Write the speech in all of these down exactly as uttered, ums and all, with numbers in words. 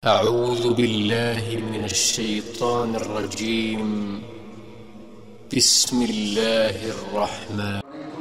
أعوذ بالله من الشيطان الرجيم. بسم الله الرحمن.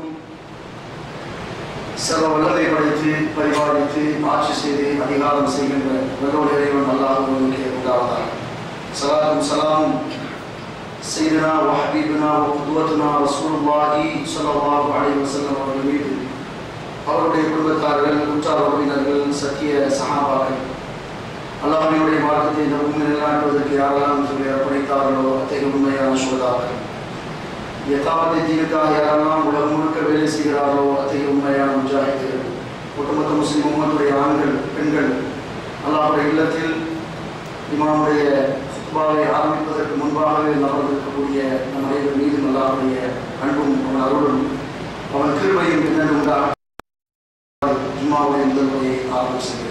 சர்வ வல்லமை படைத்து பரிபாலித்து ஆட்சி செய்து அதிகாரம் செய்கின்ற வல்லோர் இறைவன் அல்லாஹ்வுக்கே உண்டாவதாக. ஸலாத்தும் ஸலாமும் சய்யிதுனா வ ஹபீபுனா வ குதுவத்துனா ரசூலுல்லாஹி ஸல்லல்லாஹு அலைஹி வஸல்லம் அவர்கள் மீது, அவருடைய குடும்பத்தார்கள், உற்றார் உறவினர்கள், சத்திய சஹாபாக்கள், அல்லாஹ்வினுடைய மார்க்கத்தை இந்த பூமியில் நிலைநாட்டுவதற்கு யாரெல்லாம் சொல்லி அர்ப்பணித்தார்களோ அத்தகைய உண்மையான சுஹதாக்கள், யதாமத்தை தீனுக்காக யாரெல்லாம் உலகம் முழுக்க வேலை செய்கிறார்களோ அத்தகைய உண்மையான முஜாஹிதுகள், ஒட்டுமொத்த முஸ்லிம் உம்மத்துடைய ஆண்கள், பெண்கள், அல்லாஹ்வுடைய இல்லத்தில் இமாமுடைய ஃபுத்பாவை ஆரம்பிப்பதற்கு முன்பாகவே நடந்திருக்கக்கூடிய நம் அனைவர் மீதும் அல்லாஹ்வுடைய அன்பும் அவன் அருளும் அவன் கிருபையும் பின்னணி உண்டாக ஜும்மாவுடைய முதல் முறையை ஆரம்பம் செய்கிறேன்.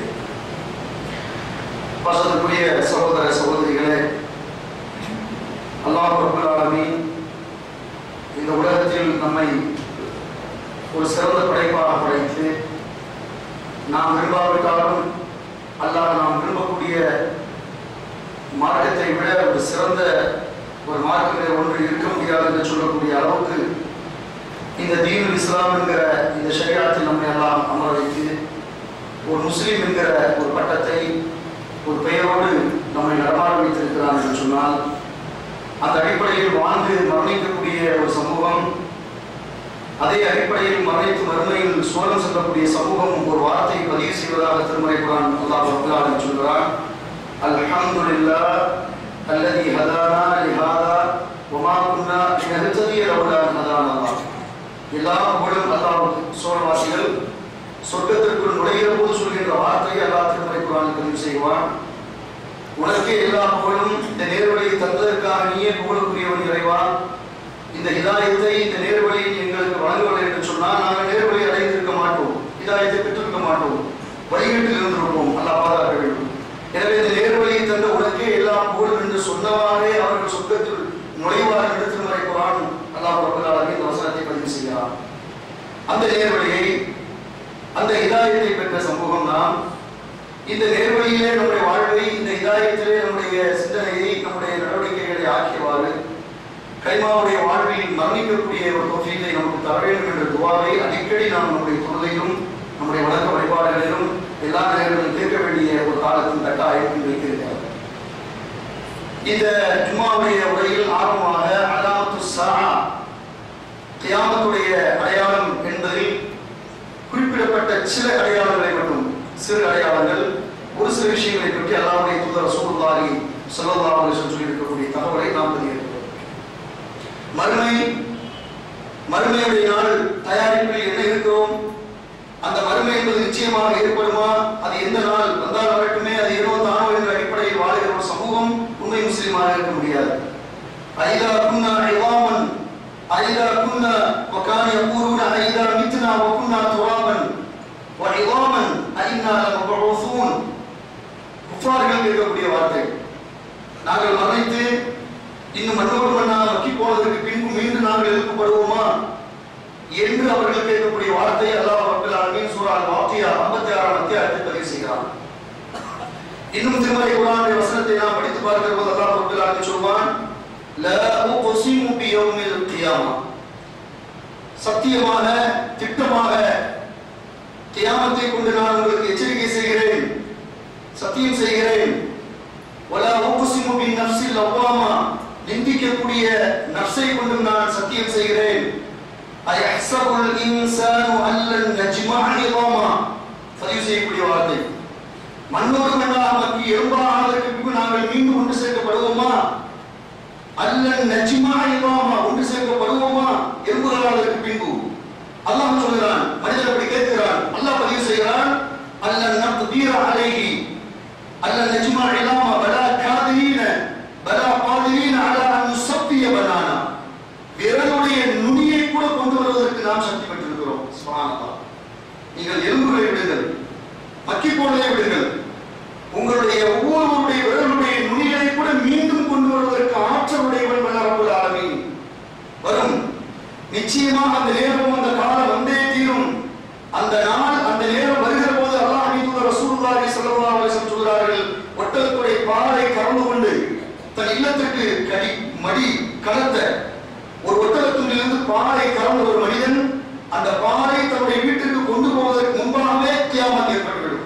பாசத்திற்குரிய சகோதர சகோதரிகளே, அல்லாஹ் ரப்பல் ஆலமீன் இந்த உலகத்தில் நம்மை ஒரு சிறந்த படைப்பாக படைத்து, நாம் விரும்பாவிட்டாலும் அல்லாஹ் நாம் விரும்பக்கூடிய மார்க்கத்தை விட ஒரு சிறந்த ஒரு மார்க்கத்தை ஒன்று இருக்க முடியாது என்று சொல்லக்கூடிய அளவுக்கு இந்த தீனுல் இஸ்லாம் என்கிற இந்த ஷரியத்தில் நம்மை எல்லாம் அமர வைத்து ஒரு முஸ்லீம் என்கிற ஒரு பட்டத்தை ஒரு பெயரோடு நம்மை நடமாட வைத்திருக்கிறான் என்று சொன்னால், அந்த அடிப்படையில் வாழ்ந்து மரணிக்கக்கூடிய ஒரு சமூகம், அதே அடிப்படையில் மரணித்து மறுமையில் சோழம் செல்லக்கூடிய சமூகம் ஒரு வார்த்தை பதிவு செய்வதாக திருமறை குர்ஆன் அல்லாஹ் ரப்பல் ஆலமீன் சொல்கிறான். அல்ஹம்துலில்லாஹ் அல்லதி ஹதானா லிஹாதா வமா குன்னா லினஹ்ததிய லவ்லா அன் ஹதானா அல்லாஹ். எல்லா புகழும் அல்லாஹ்வுக்கு. சோழவாசிகள் சொர்க்கத்திற்குள் நுழைகிற போது சொல்கின்ற வார்த்தையை அல்லாஹ் திருமறை குர்ஆனில் பதிவு செய்வான். உனக்கே எல்லா புகழும், இந்த நேர்வழியை தந்ததற்காக நீயே புகழுக்குரியவன் இறைவா. இந்த ஹிதாயத்தை, இந்த நேர்வழியை எங்களுக்கு வழங்கவில்லை என்று சொன்னால் நாங்கள் நேர்வழியை அடைந்திருக்க மாட்டோம், ஹிதாயத்தை பெற்றிருக்க மாட்டோம், வழிகேட்டில் இருந்திருப்போம். அல்லாஹ் பாதுகாக்க வேண்டும். எனவே இந்த நேர்வழியை தந்த உனக்கே எல்லா புகழும் என்று சொன்னவாறே அவர்கள் சொர்க்கத்தில் நுழைவார்கள் என்று திருமறை குர்ஆன் அல்லாஹ் ரப்பல் ஆலமீன் இந்த வசனத்தை பதிவு செய்கிறார். அந்த நேர்வழியை, அந்த ஹிதாயத்தை பெற்ற சமூகம் நாம். இந்த நேர்வழியிலே நம்முடைய வாழ்வை, இந்த ஹிதாயத்திலே நம்முடைய சிந்தனையை, நம்முடைய நடவடிக்கைகளை ஆக்கியவாறு கைமாவுடைய வாழ்வில் மரணிக்கக்கூடிய ஒரு தௌஃபீகை நமக்கு தர வேண்டும் என்ற துஆவை அடிக்கடி நாம் நம்முடைய தொழுகையிலும் நம்முடைய வணக்க வழிபாடுகளிலும் எல்லா நேரங்களிலும் கேட்க வேண்டிய ஒரு காலத்தின் கட்டாயம் வைத்திருக்கிறார். இந்த ஜும்மாவுடைய உரையில் ஆரம்பமாக அலாமத்து ஸாஅ, கியாமத்துடைய அடையாளம் என்பதில் குறிப்பிடப்பட்ட சில அடையாளங்களை மட்டும், சிறு அடையாளங்கள், ஒரு சில விஷயங்களை பற்றி அல்லாஹ்வுடைய தூதர் ரசூலுல்லாஹி ஸல்லல்லாஹு அலைஹி வஸல்லம் சொல்லி இருக்கக்கூடிய தகவலை நாம் பதிவிடுகிறோம். மறுமை, மறுமையுடைய நாள் தயாரிப்பில் என்ன இருக்கிறோம்? அந்த மறுமை என்பது நிச்சயமாக ஏற்படுமா? அது எந்த நாள் வந்தால் வரட்டுமே, அது ஏனோ தானோ என்ற அடிப்படையில் வாழ்கிற ஒரு சமூகம் உண்மை முஸ்லிமாக இருக்க முடியாது. ஐதா குன்னா இவாமன் ஐதா குன்னா வகான யகூலுன ஐதா மித்னா வகுன்னா துராபன் வஇவாமன் ஐன்னா லமபூஸூன். குஃபார்கள் கேட்கக்கூடிய வார்த்தை, நாங்கள் மரணித்து இன்னும் மண்ணோடு மண்ணாக மக்கி போனதற்கு பின்பு மீண்டும் நாங்கள் எழுப்பப்படுவோமா என்று அவர்கள் கேட்கக்கூடிய வார்த்தை அல்லாஹ் ரப்பல் ஆலமீன் சூரா அல்-வாக்கியா ஐம்பத்தி ஆறாம் அத்தியாயத்தில் பதிவு செய்கிறான். இன்னும் திருமறை குர்ஆனுடைய வசனத்தை நாம் படித்து பார்க்கிற போது அல்லாஹ் ரப்பல் ஆலமீன் சொல்வான், லா உக்ஸிமு பியௌமில் கியாமா. சத்தியமாக, திட்டமாக கியாமத்தை கொண்டு நான் உங்களுக்கு எச்சரிக்கை செய்கிறேன், சத்தியம் செய்கிறேன். வலா உக்ஸிமு பின் நஃப்ஸில் லவ்வாமா, நிந்திக்கக்கூடிய நஃப்ஸை கொண்டு நான் சத்தியம் செய்கிறேன். அயஹ்ஸபுல் இன்சானு அல்லன் நஜ்மஅ இதாமா, பதிவு செய்யக்கூடிய வார்த்தை. மண்ணோடு மண்ணாக மக்கி எறும்பாக ஆனதற்கு பின்பு நாங்கள் மீண்டும் ஒன்று சேர்க்கப்படுவோமா? அல்லன் நஜ்மஅ இதாமா, ஒன்று சேர்க்கப்படுவோமா எறும்புகளானதற்கு பின்பு? அல்லாஹ் சொல்கிறான், மனிதன் அப்படி கேட்கிறான். அல்லாஹ் பதிவு செய்கிறான், அல்லன் நக்தீர அலைஹி அல்லன் நஜ்மஅ இதாமா பலா காதிரீன பலா காதிரீன அலா அன் நுஸப்பிய பனானா. விரலுடைய நுனியை கூட கொண்டு வருவதற்கு நாம் சக்தி பெற்றிருக்கிறோம். சுப்ஹானல்லாஹ். நீங்கள் எலும்புகளை விடுங்கள், மக்கி போனதை விடுங்கள், உங்களுடைய ஒவ்வொருவருடைய விரலுடைய நுனிகளை கூட மீண்டும் கொண்டு வருவதற்கு ஆற்றல் உடையவன் வல்ல ரப்பல் ஆலமீன். வரும், நிச்சயமாக அந்த நேரம், அந்த காலம் வந்தே தீரும். அந்த நாள், அந்த நேரம் வருகிற போது அல்லாஹ்வின் தூதர் ரசூலுல்லாஹி ஸல்லல்லாஹு அலைஹி வஸல்லம் சொல்கிறார்கள், ஒட்டக பாலை கறந்து கொண்டு தன் இல்லத்திற்கு கடி மடி கலத்த ஒரு ஒட்டகத்திலிருந்து பாலை கறந்த ஒரு மனிதன் அந்த பாலை தன்னுடைய வீட்டிற்கு கொண்டு போவதற்கு முன்பாகவே கியாமத் ஏற்பட்டுவிடும்.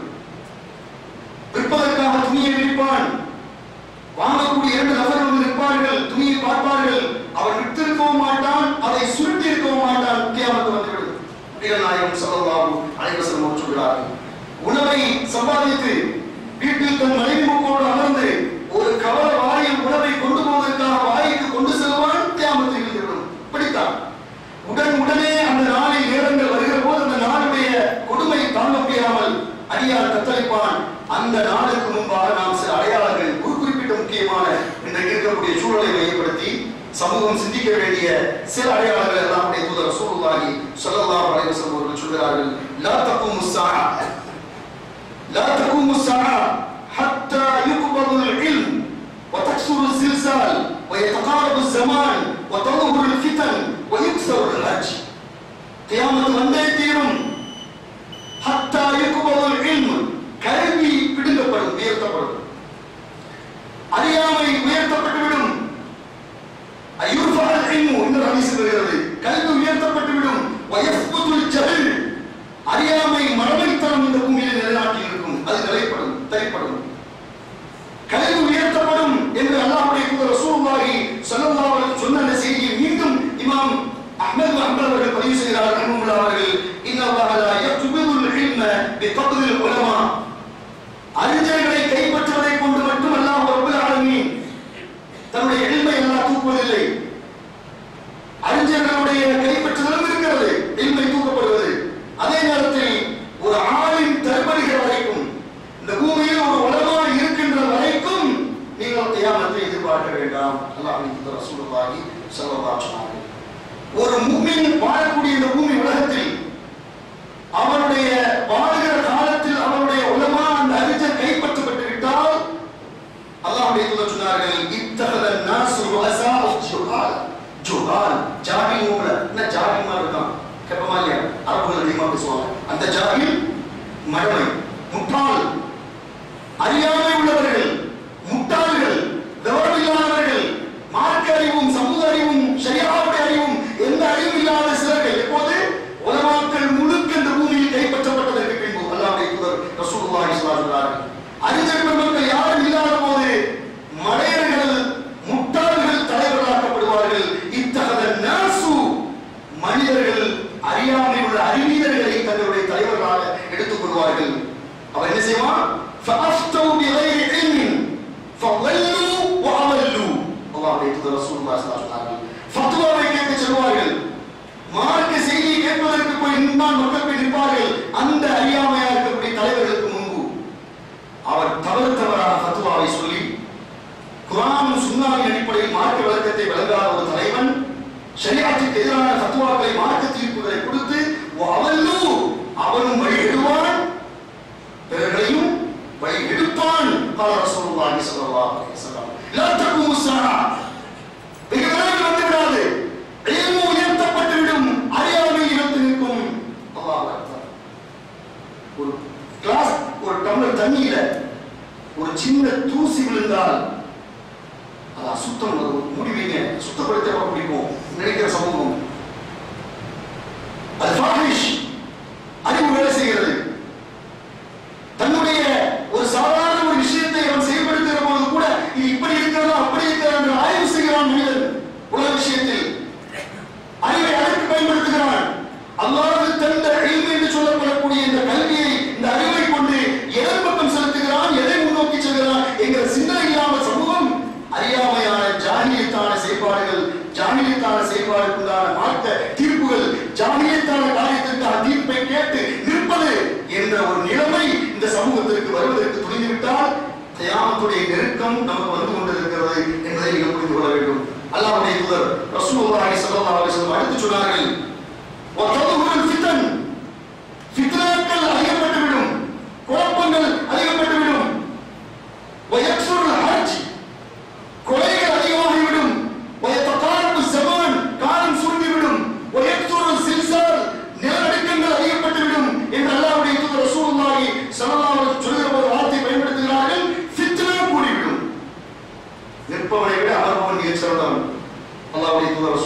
விற்பதற்காக துணியை விற்பான். வாங்கக்கூடிய இரண்டு நபர்கள் நிற்பார்கள், துணியை பார்ப்பார்கள். அவன் விட்டிருக்கவும் மாட்டான், அதை சுருட்டி இருக்கவும் மாட்டான். கியாமத் வந்துவிடும். நாயகம் ஸல்லல்லாஹு அலைஹி வஸல்லம் சொல்கிறார்கள், உணவை சம்பாதித்து வீட்டில் தன் மனைவி மக்களோடு அமர்ந்து ஒரு கவல வாயில் உணவை கொண்டு போவதற்காக வாய்க்கு கொண்டு செல்வான். கியாமத் நிகழ்ந்துவிடும். பிடித்தான். உடன் உடனே அந்த நாளில் நேரங்கள் வருகிற போது அந்த நாளுடைய கொடுமை தாங்க முடியாமல் அடியார் தத்தளிப்பான். அந்த நாளுக்கு முன்பாக நாம் சில அடையாளங்கள், ஒரு குறிப்பிட்ட முக்கியமான இன்றைக்கு இருக்கக்கூடிய சூழலை மையப்படுத்தி சமூகம் சிந்திக்க வேண்டிய சில அடையாளங்கள் எல்லாம் தூதர் ரசூலுல்லாஹி ஸல்லல்லாஹு அலைஹி வஸல்லம் அவர்கள் சொல்கிறார்கள். லா தகுமு ஸாஅ லா தகுமு ஸாஅ ஹத்தா யுக்பதுல் இல்ம் وتكثر الزلزال ويتقارب الزمان وتظهر الفتن ويكثر الحج. قيامت வந்தே தீரும். حتى يقبض العلم, கல்வி பிடுங்கப்படும், உயர்த்தப்படும். அறியாமை உயர்த்தப்பட்டுவிடும். அய்யுர்ஃபஅல் இல்மு, இந்த ஹதீஸ் வருகிறது, கல்வி உயர்த்தப்பட்டுவிடும். ويثبت الجهل, அறியாமை மரபைத்தனம் இந்த பூமியில் நிலைநாட்டி இருக்கும், அது நிலைப்படும், தரிப்படும். கல்வி உயர்த்தப்படும் என்று அல்லாஹ்வுடைய தூதர் ரசூலுல்லாஹி ஸல்லல்லாஹு அலைஹி வஸல்லம் சொன்ன அந்த செய்தியை மீண்டும் இமாம் அஹ்மத் அஹ்மத் அவர்கள் பதிவு செய்கிறார்கள். ரஹ்மத்துல்லாஹி அவர்கள், இன்னல்லாஹ லா யக்துபிதுல் இல்ம பிகத்ரில் உலமா, அறிஞர்களை கைப்பற்றுவதை கொண்டு மட்டும் அல்லாஹ் ரப்பல் ஆலமீன் தன்னுடைய இல்மை அல்லாஹ் தூக்குவதில்லை. அறிஞர்களுடைய கைப்பற்றுதலும் இருக்கிறது, இல்மை தூக்கப்படுவது. அதே நேரத்தில் ஒரு ஆலிம் தர்பரிகிற வரைக்கும், இந்த பூமியில் ஒரு உலமா இருக்கின்ற வரைக்கும் நீங்கள் கியாமத்தை எதிர்பார்க்க வேண்டாம். அல்லாஹ்வின் தூதர் ரசூலுல்லாஹி ஸல்லல்லாஹு அலைஹி வஸல்லம், ஒரு முஃமின் வாழக்கூடிய இந்த பூமி உலகத்தில் அவனுடைய வாழ்கிற காலத்தில் அவனுடைய உலமா அந்த அறிஞர் கைப்பற்றப்பட்டு விட்டால் அல்லாஹ்வுடைய தூதர் சொன்னார்கள், இத்தஹதன் நாஸு ருஅஸாஉ ஜுஹால். ஜுஹால் ஜாஹில் மூல, என்ன ஜாஹில் மாதிரி இருக்கான், கேட்பமா இல்லையா? அரபுகள் அதிகமாக பேசுவாங்க. அந்த ஜாஹில் மடமை, முட்டாள், அறியாமை உள்ளவர்கள், முட்டாள்கள், விவரமில்லாதவர்கள், மார்க்க அறிவும் சமூக அறிவும் ஷரியாவுடைய அறிவும் எந்த அறிவும் இல்லாத சிலர்கள் எப்போது உலமாக்கள் முழுக்க இந்த பூமியில் கைப்பற்றப்பட்டதற்கு பின்பு அல்லாஹ்வுடைய தூதர் ரசூலுல்லாஹி ஸல்லல்லாஹு அலைஹி வஸல்லம், அறிஞர் பெருமக்கள் யாரும் இல்லாத போது மடையர்கள், முட்டாள்கள் தலைவர்களாக்கப்படுவார்கள். இத்தஹதன் நாஸு, மனிதர்கள் அறியாமை உள்ள அறிவீனர்களை தங்களுடைய தலைவர்களாக எடுத்துக் கொள்வார்கள். அவர் என்ன செய்வான்? فَأَفْتَوْا بِغَيْرِ عِلْمٍ فَضَلُّوا وَأَضَلُّوا. அல்லாஹ்வுடைய தூதர் ரசூலுல்லாஹி ஸல்லல்லாஹு அலைஹி வஸல்லம் ஃபத்வாவை கேட்க சொல்வார்கள். மார்க்க செய்தியை கேட்பதற்கு போய் நின்றால் மக்கள் போய் நிற்பார்கள். அந்த அறியாமையாக இருக்கக்கூடிய தலைவர்களுக்கு முன்பு அவர் தவறு தவறான ஃபத்வாவை சொல்லி குர்ஆன் சுன்னாவின் அடிப்படையில் மார்க்க விளக்கத்தை வழங்காத ஒரு தலைவன் ஷரியத்துக்கு எதிரான ஃபத்வாக்களை, மார்க்க தீர்ப்புகளை கொடுத்து வஅல்லு, அவனும் வழிகெடுவான், பிறர்களையும் வழி எடுப்பான். قال رسول الله صلى الله عليه وسلم لا تقوم الساعه, வெகு விரைவில் வந்து விடாது, இல்மு உயர்த்தப்பட்டு விடும், அறியாமை இழந்து நிற்கும். அல்லாஹ் அக்பர். ஒரு கிளாஸ், ஒரு டம்ளர் தண்ணியில ஒரு சின்ன தூசி விழுந்தால் அது அசுத்தம், முடிவீங்க, சுத்தப்படுத்த பிடிக்கும் நினைக்கிற சமூகம். அது ஃபாஹிஷ், அறிவு வேலை செய்கிறது. தன்னுடைய ஒரு சாதாரண ஒரு விஷயத்தை அவன் செயல்படுத்துகிற போது கூட இது இப்படி இருக்கிறதா அப்படி இருக்கிறதா என்று ஆய்வு செய்கிறான் மனிதன். உலக விஷயத்தில் அறிவை அதற்கு பயன்படுத்துகிறான். அல்லாஹ் தந்த இல்மு என்று சொல்லப்படக்கூடிய இந்த கல்வியை, இந்த அறிவை கொண்டு எதன் பக்கம் செலுத்துகிறான், எதை முன்னோக்கி செல்கிறான் என்கிற சிந்தனை இல்லாமல் சமூகம் அறியாமையான ஜாஹிலியத்தான செயல்பாடுகள், ஜாஹிலியத்தான செயல்பாடுக்குண்டான மார்க்க தீர்ப்புகள், ஜாஹிலியத்தான காரியத்திற்கான தீர்ப்பை கேட்டு நிற்பது என்ற ஒரு நிலைமை இந்த சமூகத்திற்கு வருவதற்கு துணிந்துவிட்டால் கியாமத்துடைய நெருக்கம் நமக்கு வந்து கொண்டிருக்கிறது என்பதை நீங்கள் புரிந்து கொள்ள வேண்டும். அல்லாஹ்வுடைய தூதர் ரசூலுல்லாஹி ஸல்லல்லாஹு அலைஹி வஸல்லம் அடுத்து சொன்னார்கள், வததுல் ஃபிதன், ஃபித்னாக்கள் அதிகப்பட்டுவிடும், குழப்பங்கள் அதிகப்பட்டுவிடும். வயக்ஸுல் ஹஜ், கொலைகள் அதிகமாகிவிடும். வயதகாரபு ஸமான், காலம் சுருங்கிவிடும். வயக்ஸுல் சில்சால், நிலநடுக்கங்கள் அதிகப்பட்டுவிடும் என்று அல்லாஹ்வுடைய தூதர் ரசூலுல்லாஹி ஸல்லல்லாஹு அலைஹி வஸல்லம் சொல்கிற ஒரு வார்த்தை பயன்படுத்துகிறார்கள். ஃபித்னா கூடிவிடும்.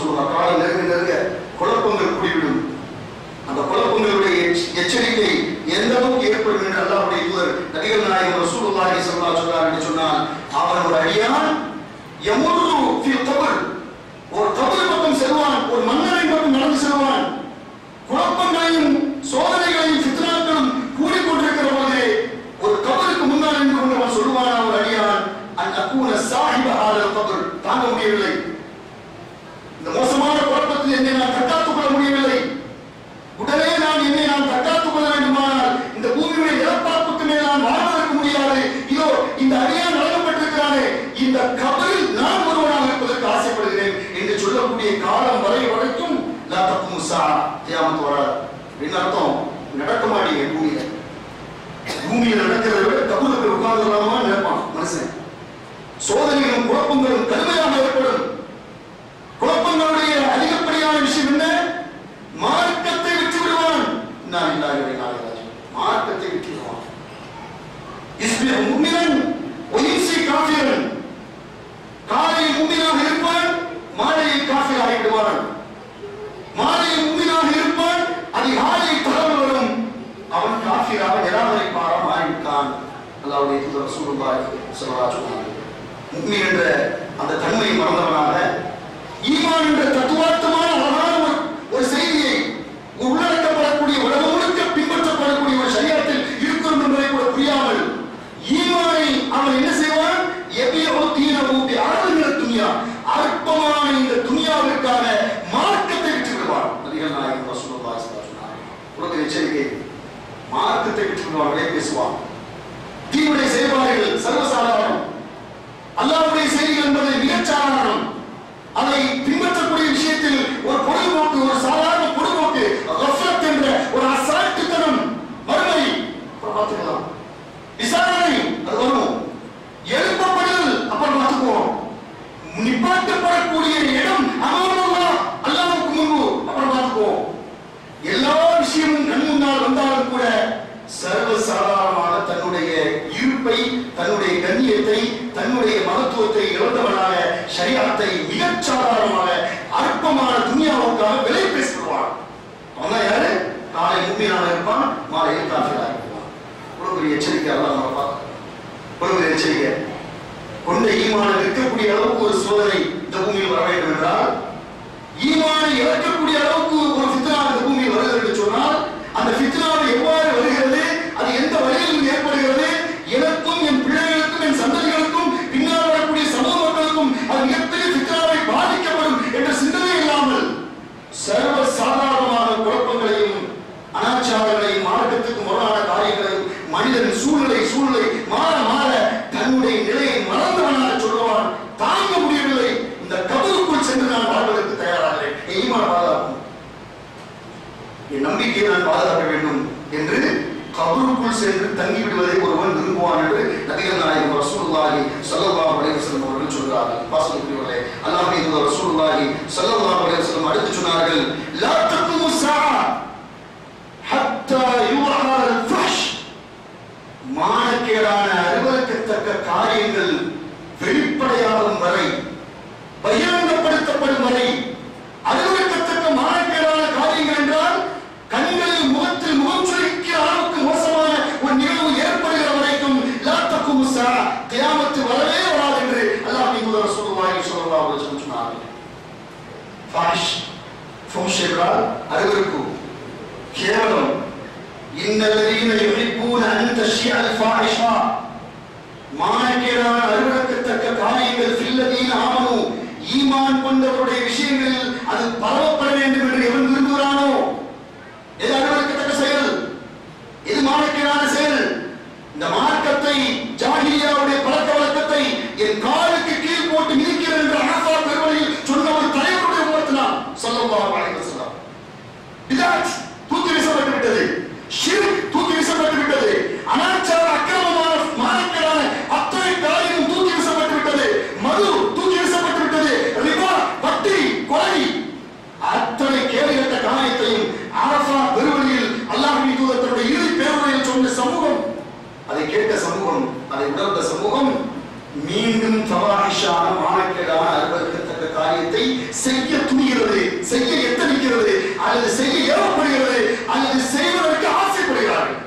சொல்லுவாங்க, காலம் நெருங்க நெருங்க குழப்பங்கள் கூடிவிடும். அந்த குழப்பங்களுடைய எச்சரிக்கை எந்த அளவுக்கு ஏற்படும் என்று அல்லாஹ்வுடைய தூதர் நபிகள் நாயகம் ரசூலுல்லாஹி ஸல்லல்லாஹு அலைஹி வஸல்லம் என்று சொன்னால், அவன் ஒரு அடியான் யமுரு ஃபி கபர், ஒரு கபர் பக்கம் செல்வான், ஒரு மன்னரை பக்கம் நடந்து செல்வான். குழப்பங்களையும் சோதனைகளையும் ஃபித்னாக்களும் கூடிக்கொண்டிருக்கிற போது ஒரு கபருக்கு முன்னால் நின்று கொண்டு அவன் சொல்லுவான், ஒரு அடியான் அன் அகூன சாஹிப ஹாதல் கபர், தாங்க முடியவில்லை, இந்த மோசமான குழப்பத்தில் என்னை நான் தற்காத்துக் கொள்ள முடியவில்லை, உடனே நான் என்னை நான் தற்காத்துக் கொள்ள வேண்டுமானால் இந்த பூமியுடைய நிலப்பரப்புக்கு மேல் நான் வாழ்வதற்கு முடியாது, இதோ இந்த அடியான் வழங்கப்பட்டிருக்கிறானே, இந்த கபரில் நான் ஒருவனாக இருப்பதற்கு ஆசைப்படுகிறேன் என்று சொல்லக்கூடிய காலம் வரை வரைக்கும் லா தக்குமு ஸாஅ, கியாமத் வராது. என்ன அர்த்தம்? நடக்க மாட்டீங்க பூமியில. பூமியில நடக்கிறத விட கபருக்கு உட்கார்ந்துடலாமா நினைப்பான் மனுஷன். சோதனைகளும் குழப்பங்களும் கடுமையாக ஏற்படும். குழப்பங்களுடைய அதிகப்படியான விஷயம் என்ன? மார்க்கத்தை விட்டு விடுவான். நான் இல்லாத மார்க்கத்தை விட்டு விடுவான். இஸ்பிஹ் முஃமினன் வ யும்சி காஃபிரன், காலையில் முஃமினாக இருப்பான், மாலையில் காஃபிராகி விடுவான். மாலையில் முஃமினாக இருப்பான், அதிகாலையில் தகவல் வரும், அவன் காஃபிராக நிராகரிப்பாரா மாறிவிட்டான். அல்லாஹ்வுடைய தூதர் ரசூலுல்லாஹி ஸல்லல்லாஹு அலைஹி வஸல்லம் முஃமின் என்ற அந்த தன்மையை மறந்தவனாக, ஈமான் என்ற தத்துவார்த்தமான அழகான ஒரு செய்தியை உள்ளடக்கப்படக்கூடிய உலகம் முழுக்க பின்பற்றப்படக்கூடிய ஒரு ஷரியத்தில் இருக்கிறோம் என்பதை கூட புரியாமல் ஈமானை அவன் என்ன செய்வான்? அற்பமான இந்த துனியாவிற்காக மார்க்கத்தை விட்டு விடுவான். நபிகள் நாயகம் ரசூலுல்லாஹி ஸல்லல்லாஹு அலைஹி வஸல்லம் உலக எச்சரிக்கை, மார்க்கத்தை விட்டு விடுவான், பேசுவான். தீவுடைய செயல்பாடுகள் சர்வசாதாரணம், அல்லாஹ்வுடைய செய்திகள் என்பது மிகச்சாதாரணம். அதை பின்பற்றக்கூடிய விஷயத்தில் ஒரு பொழுதுபோக்கு, ஒரு சாதாரண பொழுதுபோக்கு, கஃப்லத் என்ற ஒரு அசால்ட்டுத்தனம், மறுமை பார்த்துக்கலாம், விசாரணை அது வரும், எழுப்பப்படுதல் அப்புறம் பார்த்துக்குவோம், நிப்பாட்டப்படக்கூடிய இடம் அல்லாஹ் அல்லாஹ்வுக்கு முன்பு அப்புறம் பார்த்துக்குவோம். எல்லா விஷயமும் கண் முன்னால் வந்தாலும் கூட சர்வசாதாரணமாக தன்னுடைய இருப்பை, தன்னுடைய கண்ணியத்தை, தன்னுடைய மகத்துவத்தை இழந்தவனாக ஷரியத்தை மிகச் சாதாரணமாக அற்பமான துனியாவுக்காக விலை பேசுவான். அவன் யாரு? காலை முஃமினாக இருப்பான், மாலையில் காஃபிராக இருப்பான். ஒரு பெரிய எச்சரிக்கை அல்லாஹ் நம்ம பார்க்க, ஒரு பெரிய எச்சரிக்கை. கொண்ட ஈமானை விற்கக்கூடிய அளவுக்கு ஒரு சோதனை இந்த பூமியில் வர வேண்டும் என்றால், ஈமானை இழக்கக்கூடிய அளவுக்கு ஒரு ஃபித்னா இந்த பூமியில் வருகிறது என்று சொன்னால், அந்த ஃபித்னாவை எவ்வாறு வருகிறது, அது எந்த வழியில் ஏற்படுகிறது, எனக்கும் என் பிள்ளைகளுக்கும் என் சந்ததிகளுக்கும் பின்னால் வரக்கூடிய சமூக மக்களுக்கும் அது மிகப்பெரிய ஃபித்னாவை பாதிக்கப்படும் என்ற சிந்தனை இல்லாமல் சர்வ சாதாரணமான குழப்பங்களையும் அனாச்சாரங்களையும் மார்க்கத்துக்கு முரணான காரியங்களையும் மனிதனின் சூழ்நிலை சூழ்நிலை மாற மாற தன்னுடைய நிலையை மறந்தவனாக சொல்லுவான். தாங்க முடியவில்லை, இந்த கபருக்குள் சென்று நான் வாழ்வதற்கு தயாராகிறேன், என் ஈமான் பாதுகாக்கும், என் நம்பிக்கையை நான் பாதுகாக்க வேண்டும் என்று கபருக்குள் சென்று தங்கிவிடுவதை ஒருவன் விரும்புவான் என்று நபிகள் நாயகம் ரசூலுல்லாஹி ஸல்லல்லாஹு அலைஹி வஸல்லம் அவர்கள் சொல்கிறார்கள். பாசத்துக்குரியவர்களே, அல்லாஹ்வுடைய தூதர் ரசூலுல்லாஹி ஸல்லல்லாஹு அலைஹி வஸல்லம் அடுத்து சொன்னார்கள், லா தக்குமு ஸாஅ ஹத்தா யுஹா அல்-ஃபஹ்ஷ், மானக்கேடான அருவருக்கத்தக்க காரியங்கள் வெளிப்படையாகும் வரை, பகிரங்கப்படுத்தப்படும் வரை, அருவருக்கத்தக்க மானக்கேடான காரியங்கள் என்றால் கண்களில் முகத்தில் முகம் சுழிக்கிற அளவுக்கு மோசமான ஒரு நிகழ்வு ஏற்படுகிற வரைக்கும் லா தக்குமு ஸாஅ, கியாமத் வரவே வராது என்று அல்லாஹ்வுடைய தூதர் ரசூலுல்லாஹி ஸல்லல்லாஹு அலைஹி வஸல்லம் சொன்னார்கள். ஃபஹ்ஷ், ஃபஹ்ஷ் என்றால் அருவருப்பு, கேவலம். இன்னல்லதீன யுஹிப்பூன அன் தஷ்யிஅ அல்-ஃபாஹிஷா, மானக்கேடான அருவருக்கத்தக்க காரியங்கள் ஃபில்லதீன ஆமனு, ஈமான் கொண்டவருடைய விஷயங்களில் அது பரவப்பட வேண்டும் என்று எவன் விரும்புகிறானோ, எது அருவருக்கத்தக்க செயல், எது மானக்கேடான செயல், இந்த மார்க்கத்தை ஜாஹிலியாவுடைய பழக்க வழக்கத்தை என் காலுக்கு கீழ் போட்டு மிதிக்கிறது என்ற அரபா பெருவழியில் சொன்ன ஒரு தலைவருடைய உம்மத்தினார் ஸல்லல்லாஹு அலைஹி வஸல்லம். பிதாத் தூக்கி வீசப்பட்டு விட்டது, ஷிர்க் தூக்கி வீசப்பட்டு விட்டது, அனாச்சார அக்கிரமமான மானக்கேடான அத்தனை காரியமும் தூக்கி வீசப்பட்டு விட்டது, மது தூக்கி வீசப்பட்டு விட்டது, ரிபா, வட்டி, கொலை, அத்தனை கேடுகட்ட காரியத்தையும் அரபா பெருவழியில் அல்லாஹ்வுடைய தூதர் தன்னுடைய இறுதி பேருரையில் சொன்ன சமூகம், அதை கேட்ட சமூகம், அதை உணர்ந்த சமூகம் மீண்டும் ஃபவாஹிஷான மானக்கேடான அருவருக்கத்தக்க ஏற்கத்தக்க காரியத்தை செய்ய துணிகிறது, செய்ய எத்தனிக்கிறது, அல்லது செய்ய ஏவப்படுகிறது, அல்லது செய்வதற்கு ஆசைப்படுகிறார்கள்.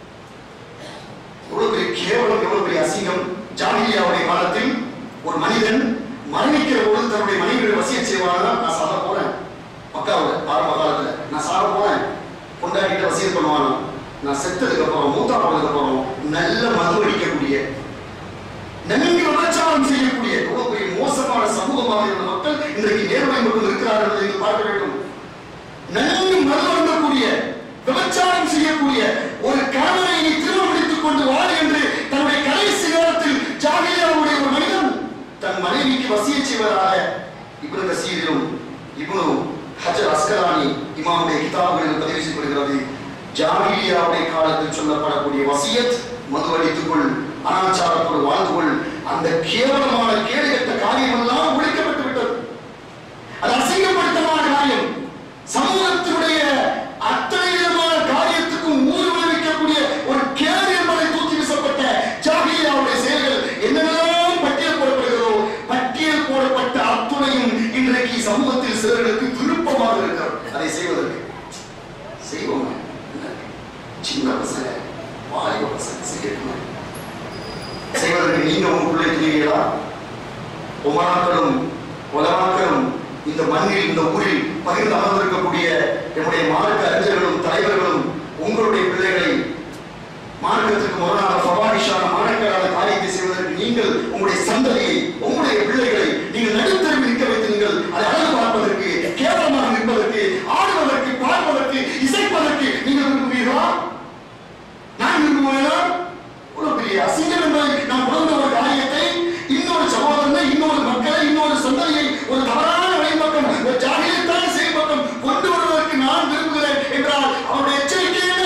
எவ்வளவு பெரிய கேவலம், எவ்வளவு பெரிய அசிங்கம்! ஜாஹிலியாவுடைய காலத்தில் ஒரு மனிதன் மரணிக்கிற போது தன்னுடைய மனைவியை வசியம் செய்வானா, நான் சாக போறேன், மக்காவுல ஆரம்ப காலத்துல நான் சாக போறேன், கொண்டாடிட்டு வசியம் பண்ணுவானா, நான் செத்ததுக்கு அப்புறம் மூத்தா போனதுக்கு அப்புறம் நல்ல மது அடிக்கக்கூடிய, நன்கு விபச்சாரம் செய்யக்கூடிய எவ்வளவு பெரிய மோசமான சமூகமாக இருந்த மக்கள் இன்றைக்கு நேர்மை மட்டும் இருக்கிறார்கள் என்று நீங்கள் பார்க்க வேண்டும். நன்கு மது அருந்தக்கூடிய, விபச்சாரம் செய்யக்கூடிய ஒரு கணவனை நீ திருமணம் முடித்துக் கொண்டு வாழ் என்று தன்னுடைய கடைசி நேரத்தில் ஜாஹிலியாவுடைய ஒரு மனிதன் தன் மனைவிக்கு வசிய செய்வதாக இப்னு கசீரிலும் இப்னு ஹஜர் அஸ்கலானி இமாமுடைய கிதாபுகளில் பதிவு செய்யப்படுகிறது. ஜாஹிலியாவுடைய காலத்தில் சொல்லப்படக்கூடிய வசியத், மது அடித்துக் கொள், அனாச்சாரத்தோடு வாழ்ந்து கொள், அந்த கேவலமான கேடுகட்ட காரியம் எல்லாம் ஒழிக்கப்பட்டு விட்டது. அது அசிங்கப்படுத்தமான காரியம். சமூகத்தினுடைய அத்தனை விதமான காரியத்துக்கும் ஊறு விளைவிக்கக்கூடிய ஒரு கேடு என்பதை தூக்கி வீசப்பட்ட ஜாஹிலியாவுடைய செயல்கள் என்னெல்லாம் பட்டியல் போடப்படுகிறதோ, பட்டியல் போடப்பட்ட அத்துணையும் இன்றைக்கு சமூகத்தில் சிலர்களுக்கு விருப்பமாக இருக்கிறது. அதை செய்வதற்கு செய்வோம். சின்ன பசங்க, வாலிப பசங்க செய்யணும். செய்வதற்கு நீங்க உங்களுக்குள்ளே துணிவீங்களா? உமராக்களும் உலமாக்களும் இந்த மண்ணில், இந்த ஊரில் பகிர்ந்து அமர்ந்திருக்கக்கூடிய நம்முடைய மார்க்க அறிஞர்களும் தலைவர்களும் உங்களுடைய பிள்ளைகளை மார்க்கத்திற்கு முரணான ஃபவாஹிஷான மானக்கேடான காரியத்தை செய்வதற்கு நீங்கள் உங்களுடைய சந்ததியை, உங்களுடைய பிள்ளைகளை நீங்கள் நடுத்தரவில் நிற்க வைத்து நீங்கள் அதை அழகு பார்ப்பதற்கு, கேவலமாக நிற்பதற்கு, ஆடுவதற்கு, பார்ப்பதற்கு, இசைப்பதற்கு நீங்கள் விரும்புவீர்களா? நான் விரும்புவேனா? ஒரு பெரிய அசிங்கம் என்பதை நாம் உணர்ந்த ஒரு காரியத்தை இன்னொரு சகோதரனை, இன்னொரு மக்களை, இன்னொரு சந்ததியை ஒரு தவறான வழிபக்கம், ஒரு ஜாகிலியத்தான செயல்பக்கம் கொண்டு வருவதற்கு நான் விரும்புகிறேன் என்றால் அவருடைய எச்சரிக்கை என்ன?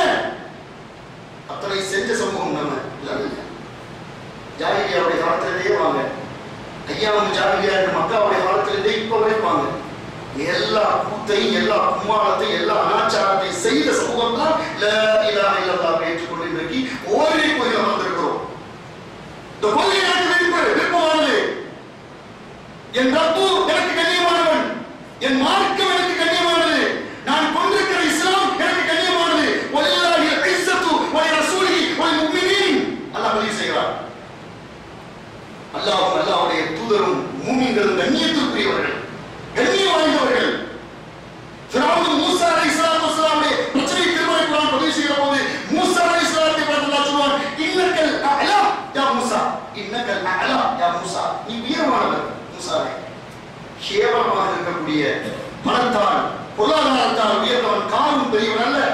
அத்தனை செஞ்ச சமூகம் நம்ம ஜாகிலியாவுடைய காலத்திலேயே வாங்க, ஐயாவும் ஜாகிலியா மக்காவுடைய காலத்திலேயே இப்ப வரைப்பாங்க. எல்லா கூத்தையும், எல்லா கும்மாளத்தையும், எல்லா அனாச்சாரத்தையும் செய்த சமூகம் தான் லா இலாஹ இல்லல்லாஹ் ஏற்றுக்கொண்டு இன்றைக்கு ஓரிரை கொள்கை வந்திருக்கிறோம். இந்த கொள்கை எனக்கு விருப்ப விருப்பமானது. என் ரப்பு எனக்கு கண்ணியமானவன், என் மார்க்கம் எனக்கு கண்ணியமானது, நான் கொண்டிருக்கிற இஸ்லாம் எனக்கு கண்ணியமானது. வலில்லாஹில் இஸ்ஸத்து வலி ரசூலிஹி வல் முஃமினீன். அல்லாஹ் பதிவு செய்கிறார். அல்லாஹ்வும் அல்லாஹ்வுடைய தூதரும் மூமின்களும் கண்ணியத்திற்குரியவர்கள், கண்ணியம் வாய்ந்தவர்கள். ஃபிரௌன் மூசா அலைஹிஸ்ஸலாத்து வஸ்ஸலாமுடைய பிரச்சனை திருமறை குர்ஆன் பதிவு செய்கிற போது மூசா அலைஹிஸ்ஸலாத்தை பார்த்து அல்லாஹ் சொல்வான், இன்னக்கல் அஅலா யா மூசா, இன்னக்கல் அஅலா யா மூசா, நீ உயர்வானவர் மூசாவே. கேவலமாக இருக்கக்கூடிய பணத்தால், பொருளாதாரத்தால் உயர்ந்தவன் காரும் பெரியவன் அல்ல.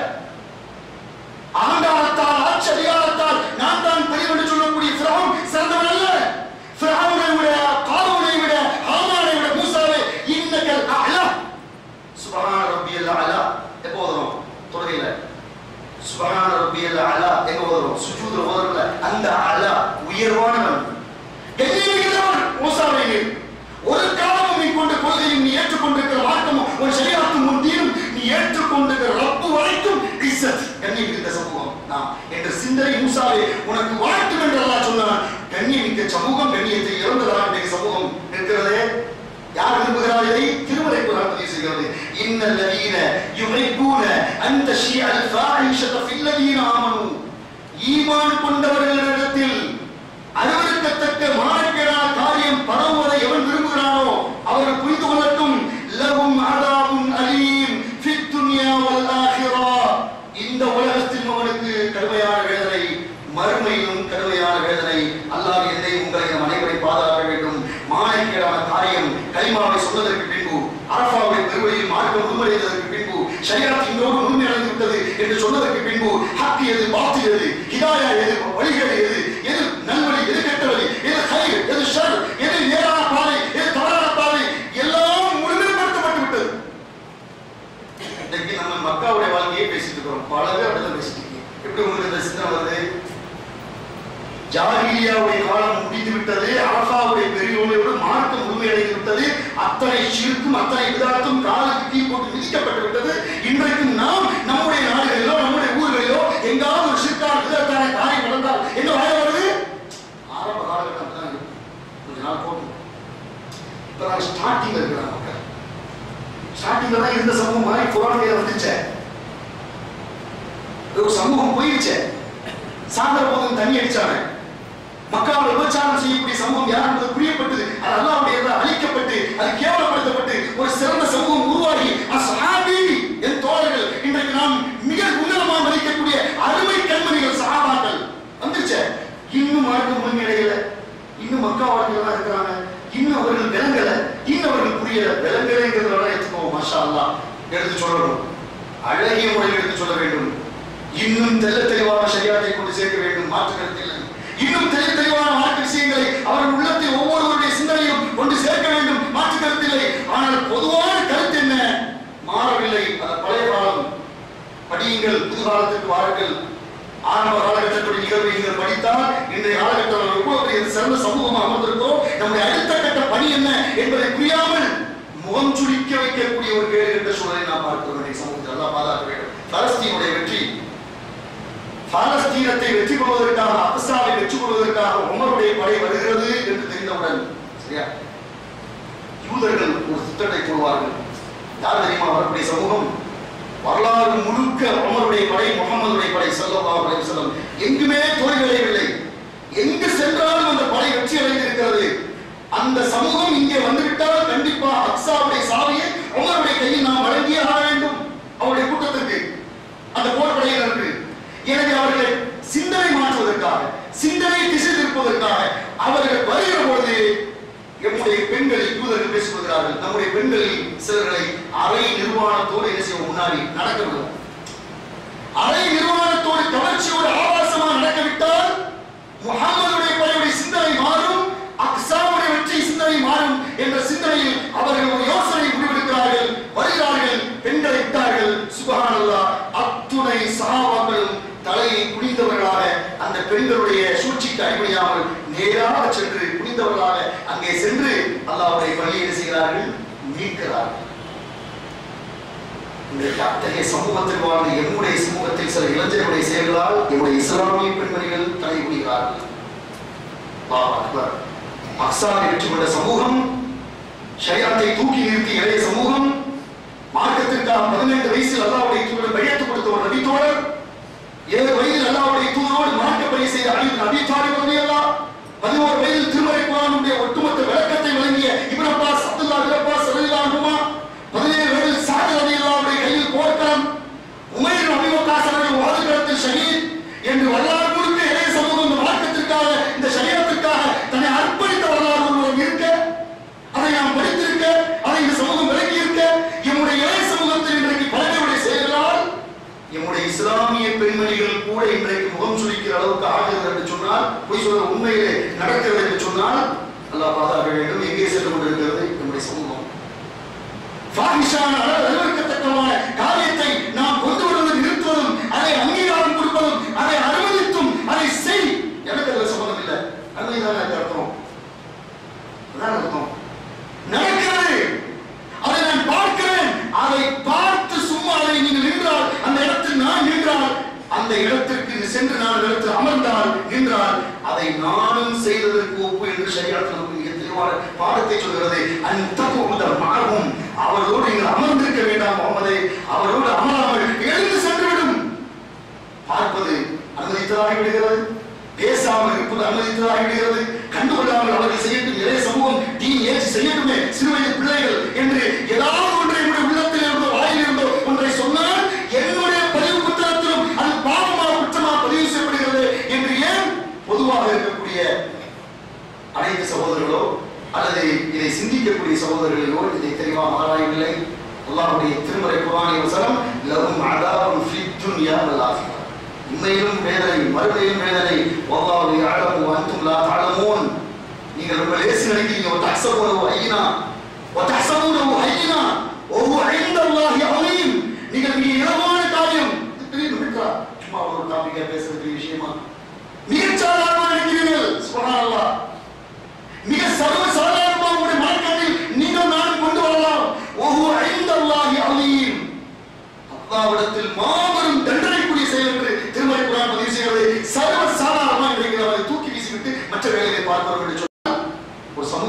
அகங்காரத்தால், ஆட்சி அதிகாரத்தால் நான் தான் பெரியவன் என்று சொல்லக்கூடிய ஃபிரௌன் சிறந்தவன் அல்ல. ஃபிரௌனை விட, காரூனை விட, ஹாமானை விட மூசாவே இன்னக்கல் அஅலா. சுப்ஹான ரப்பியல் அஅலா எப்போ ஓதுறோம்? தொழுகையில சுப்ஹான ரப்பியல் அஅலா எங்க ஓதுறோம்? சுஜூதுல ஓதுறோம்ல. அந்த அஅலா உயர்வானவன், கண்ணியமிக்கவன் மூசாவே. ஒரு காலமும் நீ கொண்ட கொள்கையும், நீ ஏற்றுக்கொண்டிருக்கிற மார்க்கமும், ஒரு ஷரியத்தும், உன் தீனும், நீ ஏற்றுக்கொண்டிருக்கிற ரப்பு வரைக்கும் இஸ்ஸத், கண்ணியமிக்க சமூகம் நாம் என்ற சிந்தனை மூசாவே உனக்கு வாழ்த்தும் என்று அல்லாஹ் சொன்னான். கண்ணியமிக்க சமூகம், கண்ணியத்தை இழந்ததாக இன்றைய சமூகம் இருக்கிறதே. யார் விரும்புகிறார் இதை? திருமறை குர்ஆன் பதிவு செய்கிறது. இன்னல் லதீன யுஹிப்பூன அன் தஷிஅல் ஃபாஹிஷத ஃபில் லதீன ஆமனூ. ஈமான் கொண்டவர்களிடத்தில் அருவருக்கத்தக்க மானக்கேடான காரியம் பரவுவதை எவன் விரும்புகிறானோ அவர் புரிந்து கொள்ளட்டும். லஹும் அதாபுன் அலீம் ஃபித் துன்யா வல் ஆখিরা. இந்த உலகத்தில் அவனுக்கு கடுமையான வேதனை, மறுமையிலும் கடுமையான வேதனை. அல்லாஹ் என்னை உங்களை நம் அனைவரை பாதுகாக்க வேண்டும். மானக்கேடான காரியம் கலிமாவை சொன்னதற்கு பின்பு, அரஃபாவுடைய பெருவழியில் மார்க்கம் முன்மடைந்ததற்கு பின்பு, ஷரியத் இன்றோடு முழுமையடைந்து விட்டது என்று சொன்னதற்கு பின்பு, ஹக் எது, பாத்தில் எது, ஹிதாயா எது, வழிகள் எது, எது நல்வழி, எது கெட்ட வழி, எது ஹைர், எது ஷர், எது நேரான பாதை, எது தவறான பாதை, எல்லாம் முழுமைப்படுத்தப்பட்டு விட்டது. இன்னைக்கு நம்ம மக்காவுடைய வாழ்க்கையை பேசிட்டு இருக்கிறோம். பல பேர் அப்படிதான் பேசிட்டு இருக்கீங்க. எப்படி உங்களுக்கு இந்த சிந்தனை வருது? ஜாஹிலியாவுடைய காலம் முடிந்து விட்டது, அரஃபாவுடைய பெருவழியோடு மார்க்கம் முழுமையடைந்து விட்டது, அத்தனை ஷிர்க்கும் அத்தனை விதாத்தும் காலுக்கு தீ போட்டு மிதிக்கப்பட்டு விட்டது. இன்றைக்கு நாம் நம்முடைய நாடுகளிலோ, நம்முடைய ஊர்களிலோ எங்காவது ஒரு ஷிர்கான விதத்தான காரியம் நடந்தால் என்ன வாய வருது? ஆரம்ப காலகட்டம் தான் இருக்கும், கொஞ்ச நாள் போகும். இப்ப நான் ஸ்டார்டிங்ல இருக்கிற மக்கள் ஸ்டார்டிங்ல தான் இருந்த சமூகம் மாதிரி குரான்ல வந்துச்சு. ஒரு சமூகம் போயிடுச்சு. சாகர போதும் தண்ணி அடிச்சாங்க. மக்காவில் விபச்சாரம் செய்யக்கூடிய சமூகம் யார் என்பது புரியப்பட்டது. அது அல்லாஹ்வுடைய அழிக்கப்பட்டு அது கேவலப்படுத்தப்பட்டு ஒரு சிறந்த சமூகம் உருவாகி அஸ்ஹாபி என் தோழர்கள் இன்றைக்கு நாம் மிக உன்னதமாக மதிக்கக்கூடிய அருமை கண்மணிகள் சஹாபாக்கள் வந்துருச்சு. இன்னும் மார்க்க முழுமையடையல. இன்னும் மக்கா வாழ்க்கையில தான் இருக்கிறாங்க. இன்னும் அவர்கள் விளங்கல. இன்னும் அவர்கள் புரியல. விளங்கலைங்கிறத எடுத்துக்கோம். மாஷா அல்லாஹ் எடுத்து சொல்லணும். அழகிய முறையில் எடுத்து சொல்ல வேண்டும். இன்னும் தெல்ல தெளிவான ஷரியாத்தை கொண்டு சேர்க்க வேண்டும். மாற்று கருத்து இல்லை. இன்னும் தெளிவு தெளிவான மார்க்க விஷயங்களை அவர்கள் உள்ளத்தில் ஒவ்வொருவருடைய சிந்தனையும் கொண்டு சேர்க்க வேண்டும். மாற்று கருத்து இல்லை. ஆனால் பொதுவான கருத்து என்ன? மாறவில்லை. அது பழைய காலம். படியுங்கள், புது காலத்திற்கு வாருங்கள். ஆரம்ப காலகட்டத்துடைய நிகழ்வை நீங்கள் படித்தால் இன்றைய காலகட்டத்தில் எவ்வளவு பெரிய சிறந்த சமூகமாக அமர்ந்திருக்கிறோம். நம்முடைய அடுத்த கட்ட பணி என்ன என்பதை புரியாமல் முகம் சுளிக்க வைக்கக்கூடிய ஒரு கேடு என்ற சூழலை நாம் பார்க்கிறோம். சமூகத்தில் எல்லாம் பாதுகாக்க வேண்டும். பலஸ்தீனுடைய வெற்றி, பாலஸ்தீனத்தை வெற்றி கொள்வதற்காக, அக்ஸாவை வெற்றி கொள்வதற்காக உமருடைய படை வருகிறது என்று தெரிந்தவுடன் சரியா யூதர்கள் ஒரு திட்டத்தை போடுவார்கள். யார் தெரியுமா வரக்கூடிய சமூகம்? வரலாறு முழுக்க உமருடைய படை, முகமதுடைய படை ஸல்லல்லாஹு அலைஹி வஸல்லம் எங்குமே தோல்வி அடையவில்லை. எங்கு சென்றாலும் அந்த படை வெற்றி அடைந்திருக்கிறது. அந்த சமூகம் இங்கே வந்துவிட்டால் கண்டிப்பா அக்ஸாவுடைய சாவியை உமருடைய கையில் நாம் வழங்கியே ஆக வேண்டும். அவருடைய கூட்டத்திற்கு, அந்த போர் படையினருக்கு. எனவே அவர்களை சிந்தனை மாற்றுவதற்காக, சிந்தனை திசை திருப்பதற்காக அவர்கள் வருகிற பொழுது நம்முடைய பெண்களில் யூதர்கள் பேசுகிறார்கள். நம்முடைய பெண்களில் சிலர்களை அரை நிர்வாணத்தோடு என்ன செய்ய முன்னாடி நடக்க விடுவோம். அரை நிர்வாணத்தோடு கவர்ச்சியோடு ஆபாசமாக நடக்கவிட்டால் முஹம்மதுடைய படையுடைய சிந்தனை மாறும், அக்ஸாவுடைய வெற்றி சிந்தனை மாறும் என்ற சிந்தனையில் அவர்கள் ஒரு யோசனை முடிவெடுக்கிறார்கள். வருகிறார்கள், பெண்களை விட்டார்கள். சுப்ஹானல்லாஹ், அத்துணை சஹாபாக்களும் தலையை குனிந்தவர்களாக அந்த பெண்களுடைய சூழ்ச்சிக்கு அடிபணியாமல் நேராக சென்று குனிந்தவர்களாக அங்கே சென்று அல்லாஹ்வுடைய பணியை செய்கிறார்கள், மீட்கிறார்கள். இன்றைக்கு அத்தகைய சமூகத்தில் வாழ்ந்த எம்முடைய சமூகத்தில் சில இளைஞர்களுடைய செயல்களால் நம்முடைய இஸ்லாமிய பெண்மணிகள் தலை குனிகிறார்கள். அல்லாஹ் அக்பர். அக்ஸாவை வெற்றி கொண்ட சமூகம், ஷரியாத்தை தூக்கி நிறுத்தி இளைய சமூகம், மார்க்கத்திற்காக பதினைந்து வயசில் அல்லாஹ்வுடைய தூதரை பையத்து கொடுத்த ஒரு நபித்தோழர், ஏழு வயதில் அல்லாஹ்வுடைய தூதரோடு மார்க்க பணி செய்த அலி இப்னு அபீ தாலிப் ரலியல்லாஹு, பதினோரு வயதில் திருமறை குர்ஆனுடைய ஒட்டுமொத்த விளக்கத்தை வழங்கிய Ibn Abbas, Abdullah ibn Abbas ரலியல்லாஹு அன்ஹுமா, பதினேழு வயதில் சாத் ரலியல்லாஹுடைய கையில் போர்க்களம், உமைர் இப்னு அபீ வக்காஸ் அவர்கள் வாதுகளத்தில் ஷஹீத் என்று வரலாறு முழுக்க இளைய சமூகம் இந்த மார்க்கத்திற்காக, இந்த ஷரியத்திற்காக தன்னை அர்ப்பணித்த வரலாறு ஒருவரும் இருக்க, அதை நாம் படித்திருக்க, அதை இந்த சமூகம் விளக்கி இருக்க, நம்முடைய இளைய சமூகத்தில் இன்றைக்கு பலருடைய செயல்களால் நம்முடைய இஸ்லாமிய பெண்மணிகள் கூட இன்றைக்கு முகம் சுளிக்கிற அளவுக்கு ஆகிறது என்று சொன்னால், பொய் சொல்ற உண்மையிலே நடக்கிறது என்று சொன்னால் அல்லாஹ் பாதுகாக்க வேண்டும். எங்கே சென்று கொண்டிருக்கிறது நம்முடைய சமூகம்? ஃபாஹிஷான அருவருக்கத்தக்கமான காரியத்தை நாம் கொண்டு வருவதை நிறுத்துவதும், அதை அங்கீகாரம் கொடுப்பதும், அதை அனுமதித்தும் அதை செய். எனக்கு அதில் சம்பந்தம் இல்லை. அனுமதிதான் அர்த்தம். அதான் அர்த்தம். நடக்கிறது, அதை நான் பார்க்கிறேன். அதை பார்த்து சும்மா அதை நீங்கள் நின்றால், அந்த இடத்தில் நான் நின்றால், அந்த இடத்திற்கு சென்று நான் இடத்தில் அமர்ந்தால் நின்றால், அதை நானும் செய்ததற்கு ஒப்பு என்று ஷரியத் நமக்கு மிக தெளிவான பாடத்தை சொல்கிறது. அந்த மாறும் அவரோடு நீங்கள் அமர்ந்திருக்க வேண்டாம் முகமதே, அவரோடு அமராமல் எழுந்து சென்றுவிடும். பார்ப்பது அனுமதித்ததாகி விடுகிறது, பேசாமல் இருப்பது அனுமதித்ததாகி விடுகிறது. கண்டுகொள்ளாமல் அவர்கள் செய்யட்டும், இளைய சமூகம் தீன் ஏற்றி செய்யட்டுமே, சிறுவயது பிள்ளைகள் என்று ஏதாவது ஒன்றை என்னுடைய உள்ளத்தில் இருந்தோ வாயில் இருந்தோ ஒன்றை சொன்னால் என்னுடைய பதிவு புத்தகத்திலும் அது பாவமா குற்றமா பதிவு செய்யப்படுகிறது என்று ஏன் பொதுவாக இருக்கக்கூடிய அனைத்து சகோதரர்களோ அல்லது இதை சிந்திக்கக்கூடிய சகோதரர்களோ இதை தெளிவாக ஆராயவில்லை. அல்லாஹ்வுடைய திருமறை குர்ஆனின் வசனம் லஹும் அதாபுன் ஃபித் துன்யா வல் ஆখিরাহ, உண்மையிலும் வேதனை, மறுமையிலும் வேதனை. வல்லாஹு யஅலமு வ அன்தும் லா தஅலமூன். நீங்கள் ரொம்ப லேசி நினைக்கிறீங்க. வதஹ்சபூனஹு ஹய்யினா வதஹ்சபூனஹு ஹய்யினா வஹுவ இன்தல்லாஹி அலீம். நீங்கள் மிக இலவான காரியம் தெரியுமா? சும்மா ஒரு டாபிக்கா பேசுறது விஷயமா மிக சாதாரணமா நினைக்கிறீர்கள். சுப்ஹானல்லாஹ், மிக சர்வ சாதாரணமாக உங்களுடைய மார்க்கத்தில் நீங்கள் நானும் கொண்டு வரலாம். வஹுவ இன்தல்லாஹி அலீம். அல்லாஹ்விடத்தில் மாபெரும் தண்டனைக்குரிய செயல் என்று திருமறை குர்ஆன் பதிவு செய்கிறது. சர்வ சாதாரணமாக நினைக்கிறவரை தூக்கி வீசிவிட்டு மற்ற வேலைகளை பார்ப்பவர்கள் என்று சொன்னால் ஒரு சமூகத்துடைய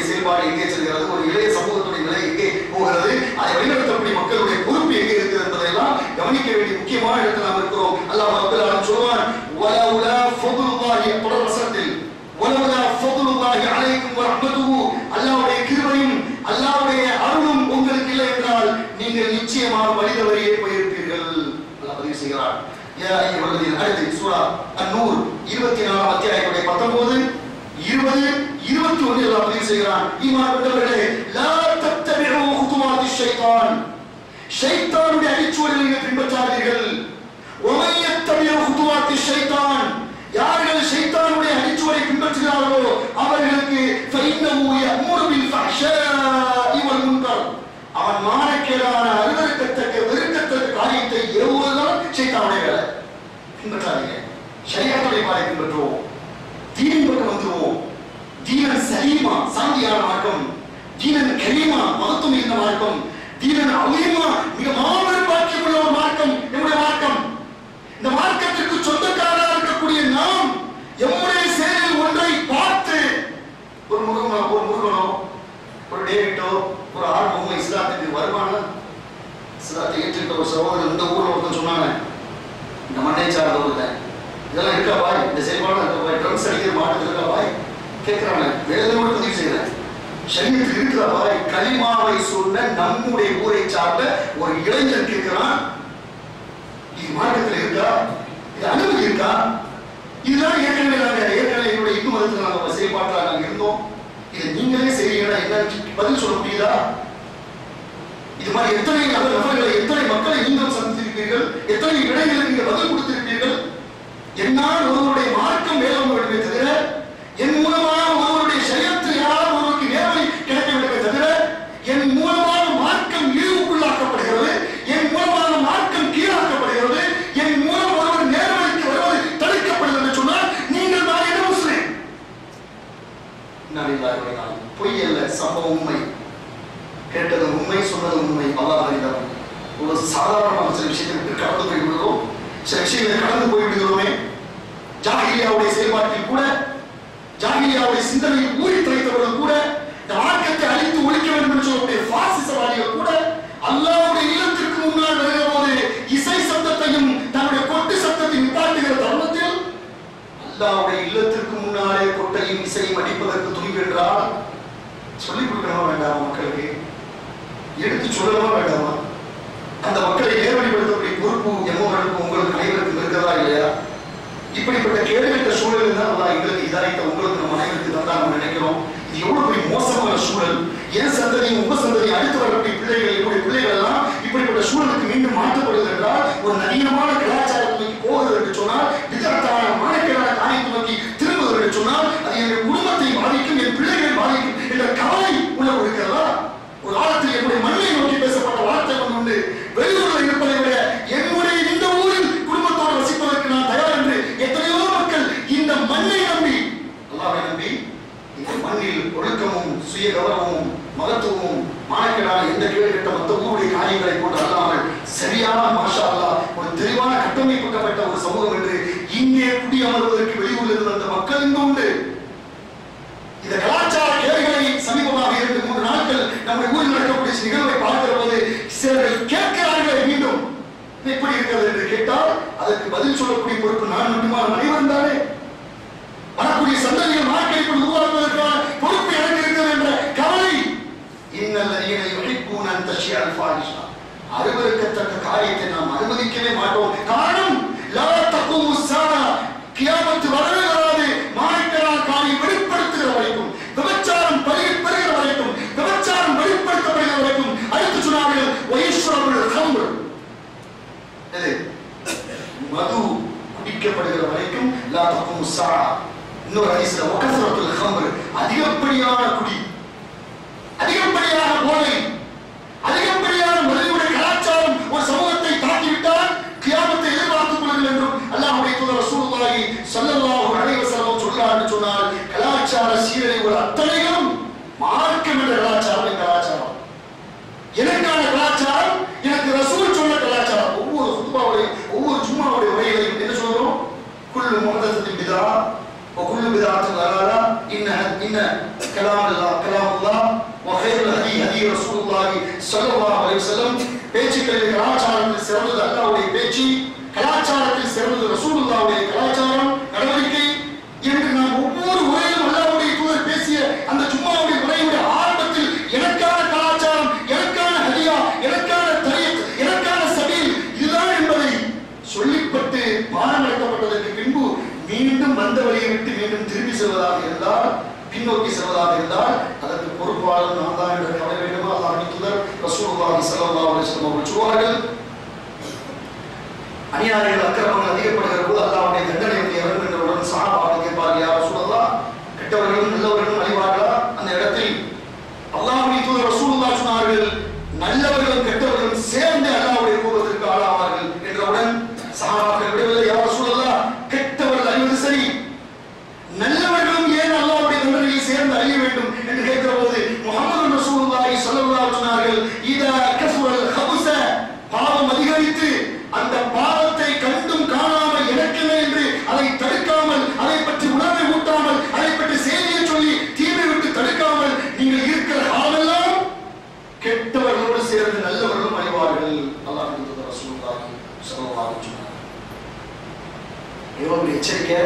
செயல்பாடு எங்கே செல்கிறது, ஒரு இளைய சமூகத்துடைய நிலை எங்கே போகிறது, அதை வழிநடத்தக்கூடிய மக்களுடைய பொறுப்பு எங்கே இருக்கிறது என்பதையெல்லாம் கவனிக்க வேண்டிய முக்கியமான இடத்தில் நாம் இருக்கிறோம். அல்லாஹ் ரப்பல் ஆலமீன் சொல்வான், வலவுலா ஃபதுலுல்லாஹி தொடர் வசனத்தில் வலவுலா ஃபதுலுல்லாஹி அலைக்கும் வரஹ்மத்துஹு, அல்லாஹ்வுடைய கிருபையும் அல்லாஹ்வுடைய அருளும் உங்களுக்கு இல்லை என்றால் நீங்கள் நிச்சயமாக வழிதவறியே போயிருப்பீர்கள். அல்லாஹ் பதிவு செய்கிறார். யா அய்யுஹல்லதீன அடுத்து சூரா அன்-நூர் இருபத்தி நான்காம் அத்தியாயத்துடைய பத்தொன்பது இருபது இருபத்தி ஒன்று அல்லாஹ் பதிவு செய்கிறான். ஈமான் கொண்டவர்களே, லா தத்தபிஉ குதுவாத்தி ஷைத்தான், ஷைத்தானுடைய அடிச்சுவடுகளை நீங்கள் பின்பற்றாதீர்கள். வமன் யத்தபிஉ குதுவாத்தி ஷைத்தான், யார்கள் ஷைத்தானுடைய அடிச்சுவடை பின்பற்றுகிறார்களோ அவர்களுக்கு ஃபைன்னஹு யஅமுரு பில் ஃபஹ்ஷாஇ வல் முன்கர், அவன் மானக்கேடான அருவருக்கத்தக்க வெறுக்கத்தக்க காரியத்தை ஏவுவதுதான் ஷைத்தானுடைய வேலை. பின்பற்றாதீங்க. ஷரியத்துடைய பாதை பின்பற்றுவோம், தீனின் பக்கம் வந்துருவோம். தீனன் சலீமா சாந்தியான மார்க்கம், தீனன் கரீமா மகத்துவம் இருந்த மார்க்கம், தீனன் அலீமா மிக மாபெரும் பாக்கியம் உள்ள ஒரு மார்க்கம் நம்முடைய மார்க்கம். இந்த மார்க்கத்திற்கு சொந்தக்காரராக இருக்கக்கூடிய நாம் எம்முடைய செயலில் ஒன்றை பார்த்து ஒரு முருகனோ ஒரு முருகனோ ஒரு டேவிட்டோ ஒரு ஆர்வமோ இஸ்லாத்துக்கு வருமான இஸ்லாத்தை ஏற்றிருக்க ஒரு சகோதரர் இந்த ஊர்ல ஒருத்தன் சொன்னாங்க, இந்த மண்ணை சார்ந்தவங்க இதெல்லாம் இருக்கா பாய், இந்த செயல்பாடு இருக்கா பாய், ட்ரம்ஸ் அடிக்கிற மாட்டு இருக்கா பாய் கேட்கிறாங்க. வேதனோடு பதிவு செய்யறேன், சரீரத்தில் இருக்கிற பாய் கலிமாவை சொன்ன நம்முடைய ஊரை சார்ந்த ஒரு இளைஞர் கேட்கிறான், இது மார்க்கத்தில் இருக்கா, இது அனுமதி இருக்கா? இதுதான் ஏற்கனவே நாங்கள் ஏற்கனவே என்னுடைய இந்து மதத்தில் நாங்கள் செயல்பாட்டில் நாங்கள் இருந்தோம், இதை நீங்களே செய்யறீங்கன்னா என்ன பதில் சொல்ல முடியுதா? இது மாதிரி எத்தனை நபர்களை எத்தனை மக்களை நீங்கள் சந்தித்திருப்பீர்கள், எத்தனை இடைகளுக்கு நீங்கள் பதில் கொடுத்திருப்பீர்கள். என்னால் ஒருவருடைய மார்க்கம் மேலும் விடுமே தவிர, என் மூலமாக ஒருவருடைய செயத்தில் யாராவது ஒருவருக்கு நேர்மை கிடைக்க விடுமே தவிர, என் மூலமாக மார்க்கம் இழிவுக்குள்ளாக்கப்படுகிறது, என் மூலமாக மார்க்கம் கீழாக்கப்படுகிறது, என் மூலம் ஒருவர் நேர்மைக்கு வருவது தடுக்கப்படுகிறது என்று சொன்னால் நீங்கள் நான் என்ன முஸ்லிம்? பொய் அல்ல, சம்பவம் உண்மை. கேட்டது உண்மை, சொன்னது உண்மை. அல்லாஹ் அறிந்தவன். ஒரு சாதாரணமான சில விஷயத்தை கடந்து போய் விடுகிறோம், சில விஷயங்களை கடந்து போய் விடுகிறோமே. ஜாகிலியாவுடைய செயல்பாட்டில் கூட, ஜாகிலியாவுடைய சிந்தனையில் ஊறி துளைத்தவர்கள் கூட, இந்த மார்க்கத்தை அழித்து ஒழிக்க வேண்டும் என்று சொல்லக்கூடிய பாசிசவாதிகள் கூட அல்லாஹ்வுடைய இல்லத்திற்கு முன்னால் வருகிற போது இசை சத்தத்தையும் தன்னுடைய கொட்டு சத்தத்தை நிப்பாட்டுகிற தருணத்தில் அல்லாஹ்வுடைய இல்லத்திற்கு முன்னாலே கொட்டையும் இசையும் அடிப்பதற்கு துணிவென்றால் சொல்லிக் கொடுக்கணுமா வேண்டாமா? மக்களுக்கு எடுத்து சொல்லணுமா வேண்டாமா? அந்த மக்களை நேர்வழிப்படுத்தக்கூடிய பொறுப்பு எம்மோர்களுக்கு உங்களுக்கு அனைவருக்கும் இருக்கிறதா இல்லையா? இப்படிப்பட்ட கேடுகட்ட சூழல் தான் அல்லாஹ் எங்களுக்கு இதாயத்தை உங்களுக்கு நம்ம அனைவருக்கு தான் நம்ம நினைக்கிறோம். இது எவ்வளவு பெரிய மோசமான சூழல். என் சந்ததியும் உங்க சந்ததியும் அடுத்து வரக்கூடிய பிள்ளைகள், என்னுடைய பிள்ளைகள் எல்லாம் இப்படிப்பட்ட சூழலுக்கு மீண்டும் மாற்றப்படுவது என்றால், ஒரு நவீனமான கலாச்சாரத்தை நோக்கி போகிறது என்று சொன்னால், விதத்தான மானக்கேடான காரியத்தை நோக்கி திரும்புவது என்று சொன்னால், அது என்னுடைய குடும்பத்தை பாதிக்கும், என் பிள்ளைகளை பாதிக்கும் என்ற கவலை உள்ள இருக்கிறதா? ஒரு காலத்தில் என்னுடைய மண்ணை நோக்கி பேசப்பட்ட வார்த்தை ஒன்று, வெளியூரில் இருப்பதை விட என்னுடைய இந்த ஊரில் குடும்பத்தோடு வசிப்பதற்கு நான் தயார் என்று எத்தனையோ மக்கள் இந்த மண்ணை நம்பி, அல்லாஹ்வை நம்பி, இந்த மண்ணில் ஒழுக்கமும் சுய கௌரவமும் மகத்துவமும் மானக்கேடான எந்த கேடு கட்ட மற்ற ஊருடைய காரியங்களை போன்று அல்லாமல் சரியான மாஷா அல்லாஹ் ஒரு தெளிவான கட்டமைக்கப்பட்ட ஒரு சமூகம் என்று இங்கே குடியமர்வதற்கு வெளியூரில் இருந்து வந்த மக்கள் இங்கு உண்டு. இந்த கலாச்சார கேள்விகளை சமீபமாக இரண்டு மூன்று நாட்கள் நம்முடைய ஊரில் நடக்கக்கூடிய நிகழ்வை பார்க்கிற போது சிலர்கள் கேட்கிறார்கள், மீண்டும் எப்படி இருக்கிறது என்று கேட்டால் அதற்கு பதில் சொல்லக்கூடிய பொறுப்பு நான் மட்டுமா? அனைவரும் தானே. வரக்கூடிய சந்ததிகள் மார்க்கெட்டுக்குள் உருவாக்குவதற்கான பொறுப்பு எனக்கு இருக்கிறது என்ற கவலை. இன்னல்லதீன யுஹிப்பூன அன் தஷ்இஅல் ஃபாஹிஷா, அருவருக்கத்தக்க காரியத்தை நாம் அனுமதிக்கவே மாட்டோம். காரணம், லா தகூமு ஸாஅ, கியாமத் வரவே வராது. மார்க்கெட்டான காரியம் வெளிப்படுத்துகிற வரைக்கும், விபச்சாரம் பெருகிற வரைக்கும், விபச்சாரம் வெளிப்படுத்தப்படுகிற வரைக்கும். அடுத்து சொன்னார்கள் வயஷ்ரபுல் ஹம்ர், மது குடிக்கப்படுகிற வரைக்கும் லா தகூமு ஸாஅ. இன்னொரு ஹதீஸ்ல வகஸரத்துல் ஹம்ர், அதிகப்படியான குடி, அதிகப்படியான போதை, அதிகப்படியான மதுவுடைய கலாச்சாரம் ஒரு சமூகத்தை தாக்கிவிட்டால் கியாமத்தை எதிர்பார்த்துக் கொள்ளுங்கள் என்றும் அல்லாஹ்வுடைய தூதர் ரசூலுல்லாஹி ஸல்லல்லாஹு அலைஹி வஸல்லம் சொல்றார் என்று சொன்னால், கலாச்சார சீரழிவு அத்தனையும் மார்க்கம் என்ற கலாச்சாரம். என்ற கலாச்சாரம் எனக்கான கலாச்சாரம், எனக்கு ரசூல் சொன்ன கலாச்சாரம். ஒவ்வொரு ஹுத்பாவுடைய ஒவ்வொரு ஜும்மாவுடைய உரைகளையும் என்ன சொல்றோம்? குல்லு முஹதஸத்தின் பிதா வ குல்லு பிதஅத்தின் ضلالة இன்னஹ இன்ன கலாமுல்லாஹ் கலாமுல்லாஹ் வ கைருல் ஹதி ஹதி ரசூலுல்லாஹி ஸல்லல்லாஹு அலைஹி வஸல்லம். பேச்சுக்களில் கலாச்சாரத்தில் சிறந்தது அல்லாஹ்வுடைய பேச்சு, கலாச்சாரத்தில் சிறந்தது ரசூலுல்லாஹ்வுடைய கலாச்சாரம் நடவடிக்கை என்று நாம் ஒவ்வொரு உரையிலும் அல்லாஹ்வுடைய தூதர் பேசிய அந்த ஜும்மாவுடைய உரையுடைய ஆரம்பத்தில் எனக்கான கலாச்சாரம், எனக்கான ஹதியா, எனக்கான தரீக், எனக்கான சபீல் இதுதான் என்பதை சொல்லிப்பட்டு பாடம் நடத்தப்பட்டதற்கு பின்பு மீண்டும் வந்த வழியை விட்டு மீண்டும் திரும்பி செல்வதாக இருந்தால், பின்னோக்கி செல்வதாக இருந்தால் அதற்கு பொறுப்பாளர் நான் தான் என்று கவலை வேண்டுமா? அல்லாஹ்வின் தூதர் ரசூலுல்லாஹி ஸல்லல்லாஹு அலைஹி வஸல்லம் அவர்கள் சொல்வார்கள், அநியாயங்கள் அக்கிரமங்கள் அதிகப்படுகிற போது அல்லாஹ்வுடைய தண்டனை வந்து இறங்கும் என்றவுடன் சஹாபாக்கள் கேட்பார்கள், யா ரசூலல்லாஹ், கெட்டவர்களும் நல்லவர்களும் அழிவார்களா? அந்த இடத்தில் அல்லாஹ்வுடைய தூதர் ரசூலுல்லாஹ் சொன்னார்கள், நல்லவர்களும் கெட்டவர்களும் சேர்ந்து அல்லாஹ்வுடைய கோபத்திற்கு ஆளாவார்கள் என்றவுடன் சஹாபாக்கள் விடவில்லை, யா ரசூலல்லாஹ், கெட்டவர்கள் அழிவது சரி, நல்லவர்களும் ஏன் அல்லாஹ்வுடைய தண்டனையை சேர்ந்து அழிய வேண்டும் என்று கேட்கிற போது முஹம்மது ரசூலுல்லாஹி ஸல்லல்லாஹு அலைஹி சொன்னார்கள், இதா கஸுரல் ஹபஸ, பாவம் அதிகரித்து அந்த பாவத்தை கண்டும் காணாமல் எனக்குமே என்று அதை தடுக்காமல், அதை பற்றி உணர்வை ஊட்டாமல், அதை பற்றி செய்தியை சொல்லி தீமை விட்டு தடுக்காமல் நீங்கள் இருக்கிற காலமெல்லாம் கெட்டவர்களோடு சேர்ந்து நல்லவர்களும் அழிவார்கள். அல்லாஹ்வின் தூதர் ரசூலுல்லாஹி ஸல்லல்லாஹு அலைஹி வஸல்லம் எவ்வளவு எச்சரிக்கை,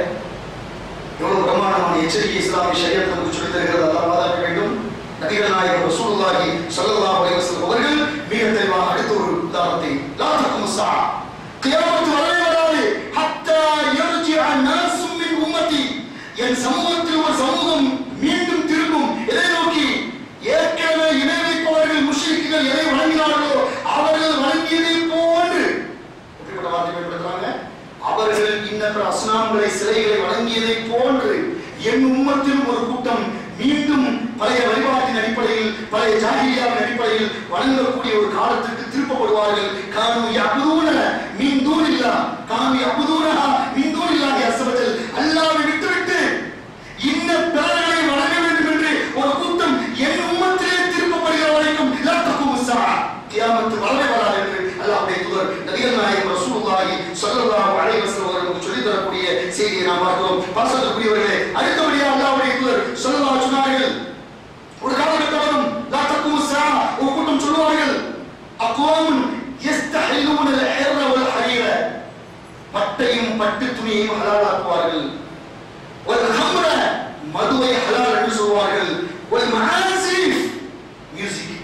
எவ்வளவு பிரமாண்டமான எச்சரிக்கை இஸ்லாமிய ஷரியத் நமக்கு சொல்லித் தருகிறது. அல்லாஹ் பாதுகாக்க வேண்டும். நபிகள் நாயகம் ரசூலுல்லாஹி ஸல்லல்லாஹு அலைஹி வஸல்லம் அவர்கள் மிக தெளிவாக அடுத்த ஒரு உதாரணத்தை, லா தகுமு ஸஆ, கியாமத் வரவே வராது, ஹத்தா யர்ஜிஅ நாஸு மின் உம்மதி, என் சமூகத்தில் ஒரு சமூகம் மீண்டும் திரும்பும் எதை நோக்கி? ஏற்கனவே இணை வைப்பவர்கள் முஷ்ரிக்குகள் எதை வணங்கினார்களோ அவர்கள் வணங்கியதை போன்று. எப்படிப்பட்ட வார்த்தை பயன்படுத்துறாங்க? அவர்கள் இன்னற்ற அஸ்னாம்களை சிலைகளை வணங்கியதை போன்று என் உம்மத்தில் ஒரு கூட்டம் மீண்டும் பழைய வழிபாட்டின் அடிப்படையில், பழைய ஜாஹிலியாவின் அடிப்படையில் வணங்கக்கூடிய ஒரு காலத்திற்கு திருப்பப்படுவார்கள். கானு யஅபுதூன மின் தூனில்லாஹ், கானு யஅபுதூனஹா மின் தூனில்லாஹி அஸ்ஸவஜல், அல்லாஹ்வை விட்டுவிட்டு இன்ன பிறரை வணங்க வேண்டும் என்று ஒரு கூட்டம் என் உம்மத்திலே திருப்பப்படுகிற வரைக்கும் லா தகுமு ஸஆ, கியாமத் வரவே வராது என்று அல்லாஹ்வுடைய தூதர் நபிகள் நாயகம் ரசூலுல்லாஹி ஸல்லல்லாஹு அலைஹி வஸல்லம் அவர்களுக்கு சொல்லித் தரக்கூடிய செய்தியை நாம் பார்க்கிறோம். பாசத்துக்குரியவர்களே, அடுத்தபடியாக அல்லாஹ்வுடைய தூதர் ஸல்லல்லாஹு அலைஹி சொன்னார்கள், ஒரு காலகட்டம் வரும், லா தகுமு ஸஆ, ஒரு கூட்டம் சொல்வார்கள், அக்வாமுன் யஸ்தஹிலூன அல்-ஹிர்ர வல் ஹரீர, பட்டையும் பட்டு துணியையும் ஹலாலாக்குவார்கள், வல் ஹம்ர, மதுவை ஹலால் என்று சொல்வார்கள், வல் மஆசிஃப், மியூசிக்,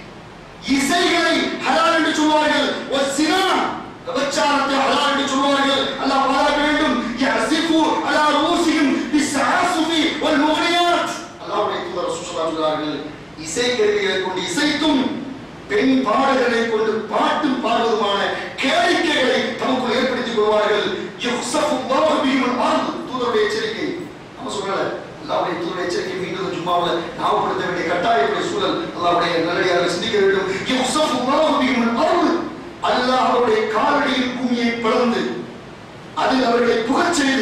இசைகளை ஹலால் என்று சொல்வார்கள், வல் ஸினா, விபச்சாரத்தை ஹலால் என்று சொல்வார்கள். அல்லாஹ் பாதுகாக்க வேண்டும். யஸிஃபு அலா ரூஸிஹிம் பிஸ்ஸஆசுஃபி வல் முக்னியாத், அல்லாஹ்வுடைய தூதர் ரசூலுல்லாஹி சொல்வார்கள், இசை கருவிகளை கொண்டு இசைத்தும் பெண் பாடல்களை கொண்டு பாட்டும் பாடுவதுமான கேளிக்கைகளை தமக்குள் ஏற்படுத்திக் கொள்வார்கள். யுக்ஸஃபுல்லாஹு பிஹில் அர்த், தூதருடைய எச்சரிக்கை. நம்ம சொல்லல, அல்லாஹ்வுடைய தூதருடைய எச்சரிக்கை மீண்டும் ஜும்மாவுல ஞாபகப்படுத்த வேண்டிய கட்டாயக்கூடிய சூழல். அல்லாஹ்வுடைய நல்லடியார்கள் சிந்திக்க வேண்டும். யுக்ஸஃபுல்லாஹு பிஹில் அர்த், அல்லாஹ்வுடைய காலடியில் பூமியை பிளந்து அதில் அவர்களை புகச் செய்து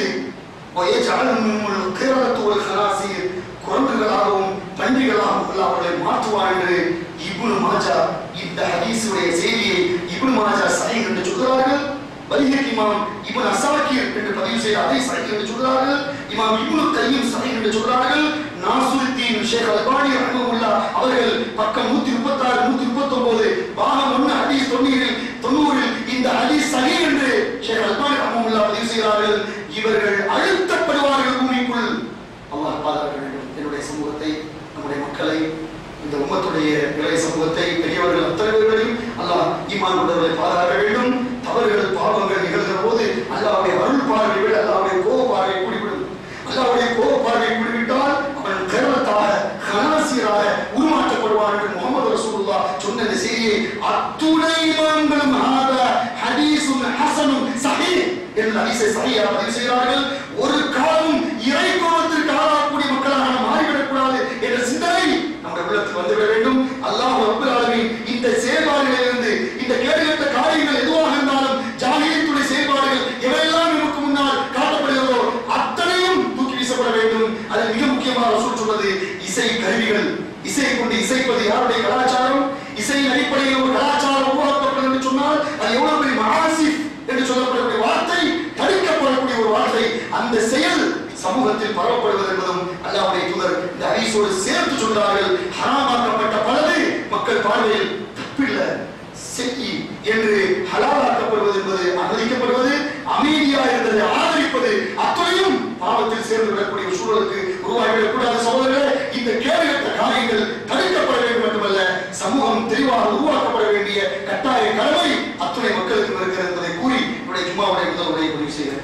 வயஜஅலுஹுல் கிரதத்து வல் ஹனாஸீர், குரங்குகளாகவும் பன்றிகளாகவும் அல்லாஹ் அவர்களை மாற்றுவார் என்று இப்னு மாஜா இந்த ஹதீஸுடைய செய்தியை இப்னு மாஜா சஹீஹ் என்று சொல்கிறார்கள். பைஹகி இமாம் இப்னு அஸாகிர் என்று பதிவு செய்த அதை சஹீஹ் என்று சொல்கிறார்கள். இமாம் இப்னு கையிம் சஹீஹ் என்று சொல்கிறார்கள். நாசுருத்தீன் ஷேக் அல்பானி ரஹ்மத்துல்லாஹ் அவர்கள் பக்கம் நூற்று முப்பத்தி ஆறு நூற்று முப்பத்தி ஒன்பது பாகம் ஒன்று ஹதீஸ் தொண்ணூறு தொண்ணூறில் இந்த ஹதீஸ் சஹீஹ் என்று ஷேக் அல்பானி ரஹ்மத்துல்லாஹ் பதிவு செய்கிறார்கள். இவர்கள் அழுத்தப்படுவார்கள் பூமிக்குள். அல்லாஹ் பாதுகாக்க வேண்டும் என்னுடைய சமூகத்தை, நம்முடைய மக்களை, இந்த உம்மத்துடைய இளைய சமூகத்தை, பெரியவர்கள் அத்தனை பேர்களையும் அல்லாஹ் ஈமான் கொண்டவர்களை பாதுகாக்க வேண்டும். தவறுகள் பாவங்கள் நிகழ்கிற போது அல்லாஹ்வுடைய அருள் பார்வை விட அல்லாஹ்வுடைய கோப பார்வை கூடிவிடும். அல்லாஹ்வுடைய கோப பார்வை கூடிவிட்டால் அவன் கர்வத்தாக ஹனாசியராக உருமாற்றப்படுவான் என்று முஹம்மது ரசூலுல்லாஹ் சொன்ன இந்த செய்தியை அத்துணை இமாம்களும் ஹாதா ஹதீஸுன் ஹஸனுன் ஸஹீஹ் என்ற ஹதீஸை ஸஹீஹாக பதிவு செய்கிறார்கள். ஒரு காலம் இறை கோபத்திற்கு ஆளாகக்கூடிய மக்களாக நாம் மாறிவிடக்கூடாது என்ற சிந்தனை நம்முடைய உள்ளத்தில் வந்துவிட வேண்டும். அல்லாஹ் ரப்பல் ஆலமீன் இந்த செயல்பாடுகளிலிருந்து, இந்த கேடுகட்ட காரியங்கள் எதுவாக இருந்தாலும், ஜாஹிலியத்துடைய செயல்பாடுகள் எவையெல்லாம் நமக்கு முன்னால் காட்டப்படுகிறதோ அத்தனையும் தூக்கி வீசப்பட வேண்டும். அதில் மிக முக்கியமாக ரசூல் சொன்னது இசை கருவிகள். இசை கொண்டு இசைப்பது யாருடைய கலாச்சாரம்? இசையின் அடிப்படையில் ஒரு கலாச்சாரம் உருவாக்கப்படும் என்று சொன்னால் அது எவ்வளவு பெரிய மஆசிஃப் என்று சொல்லப்படக்கூடிய வார்த்தை, தடுக்கப்படக்கூடிய ஒரு வார்த்தை. அந்த செயல் சமூகத்தில் பரவப்படுவது என்பதும் அல்லாஹ்வுடைய தூதர் இந்த ஹதீஸோடு சேர்த்து சொன்னார்கள். ஹராமாக்கப்பட்ட பலது மக்கள் பார்வையில் தப்பில்லை செய் என்று ஹலாலாக்கப்படுவது என்பது அனுமதிக்கப்படுவது, அமைதியா இருந்ததை ஆதரிப்பது அத்தனையும் பாவத்தில் சேர்ந்து விடக்கூடிய சூழலுக்கு உருவாகிவிடக்கூடாது. சகோதரர்களே, இந்த கேடுகட்ட காரியங்கள் தடுக்கப்பட வேண்டும் மட்டுமல்ல, சமூகம் தெளிவாக உருவாக்கப்பட வேண்டிய கட்டாய கடமை அத்துணை மக்களுக்கு இருக்கிறது என்பதை கூறி என்னுடைய ஜும்மாவுடைய முதல் உரையை பதிவு செய்கிறேன்.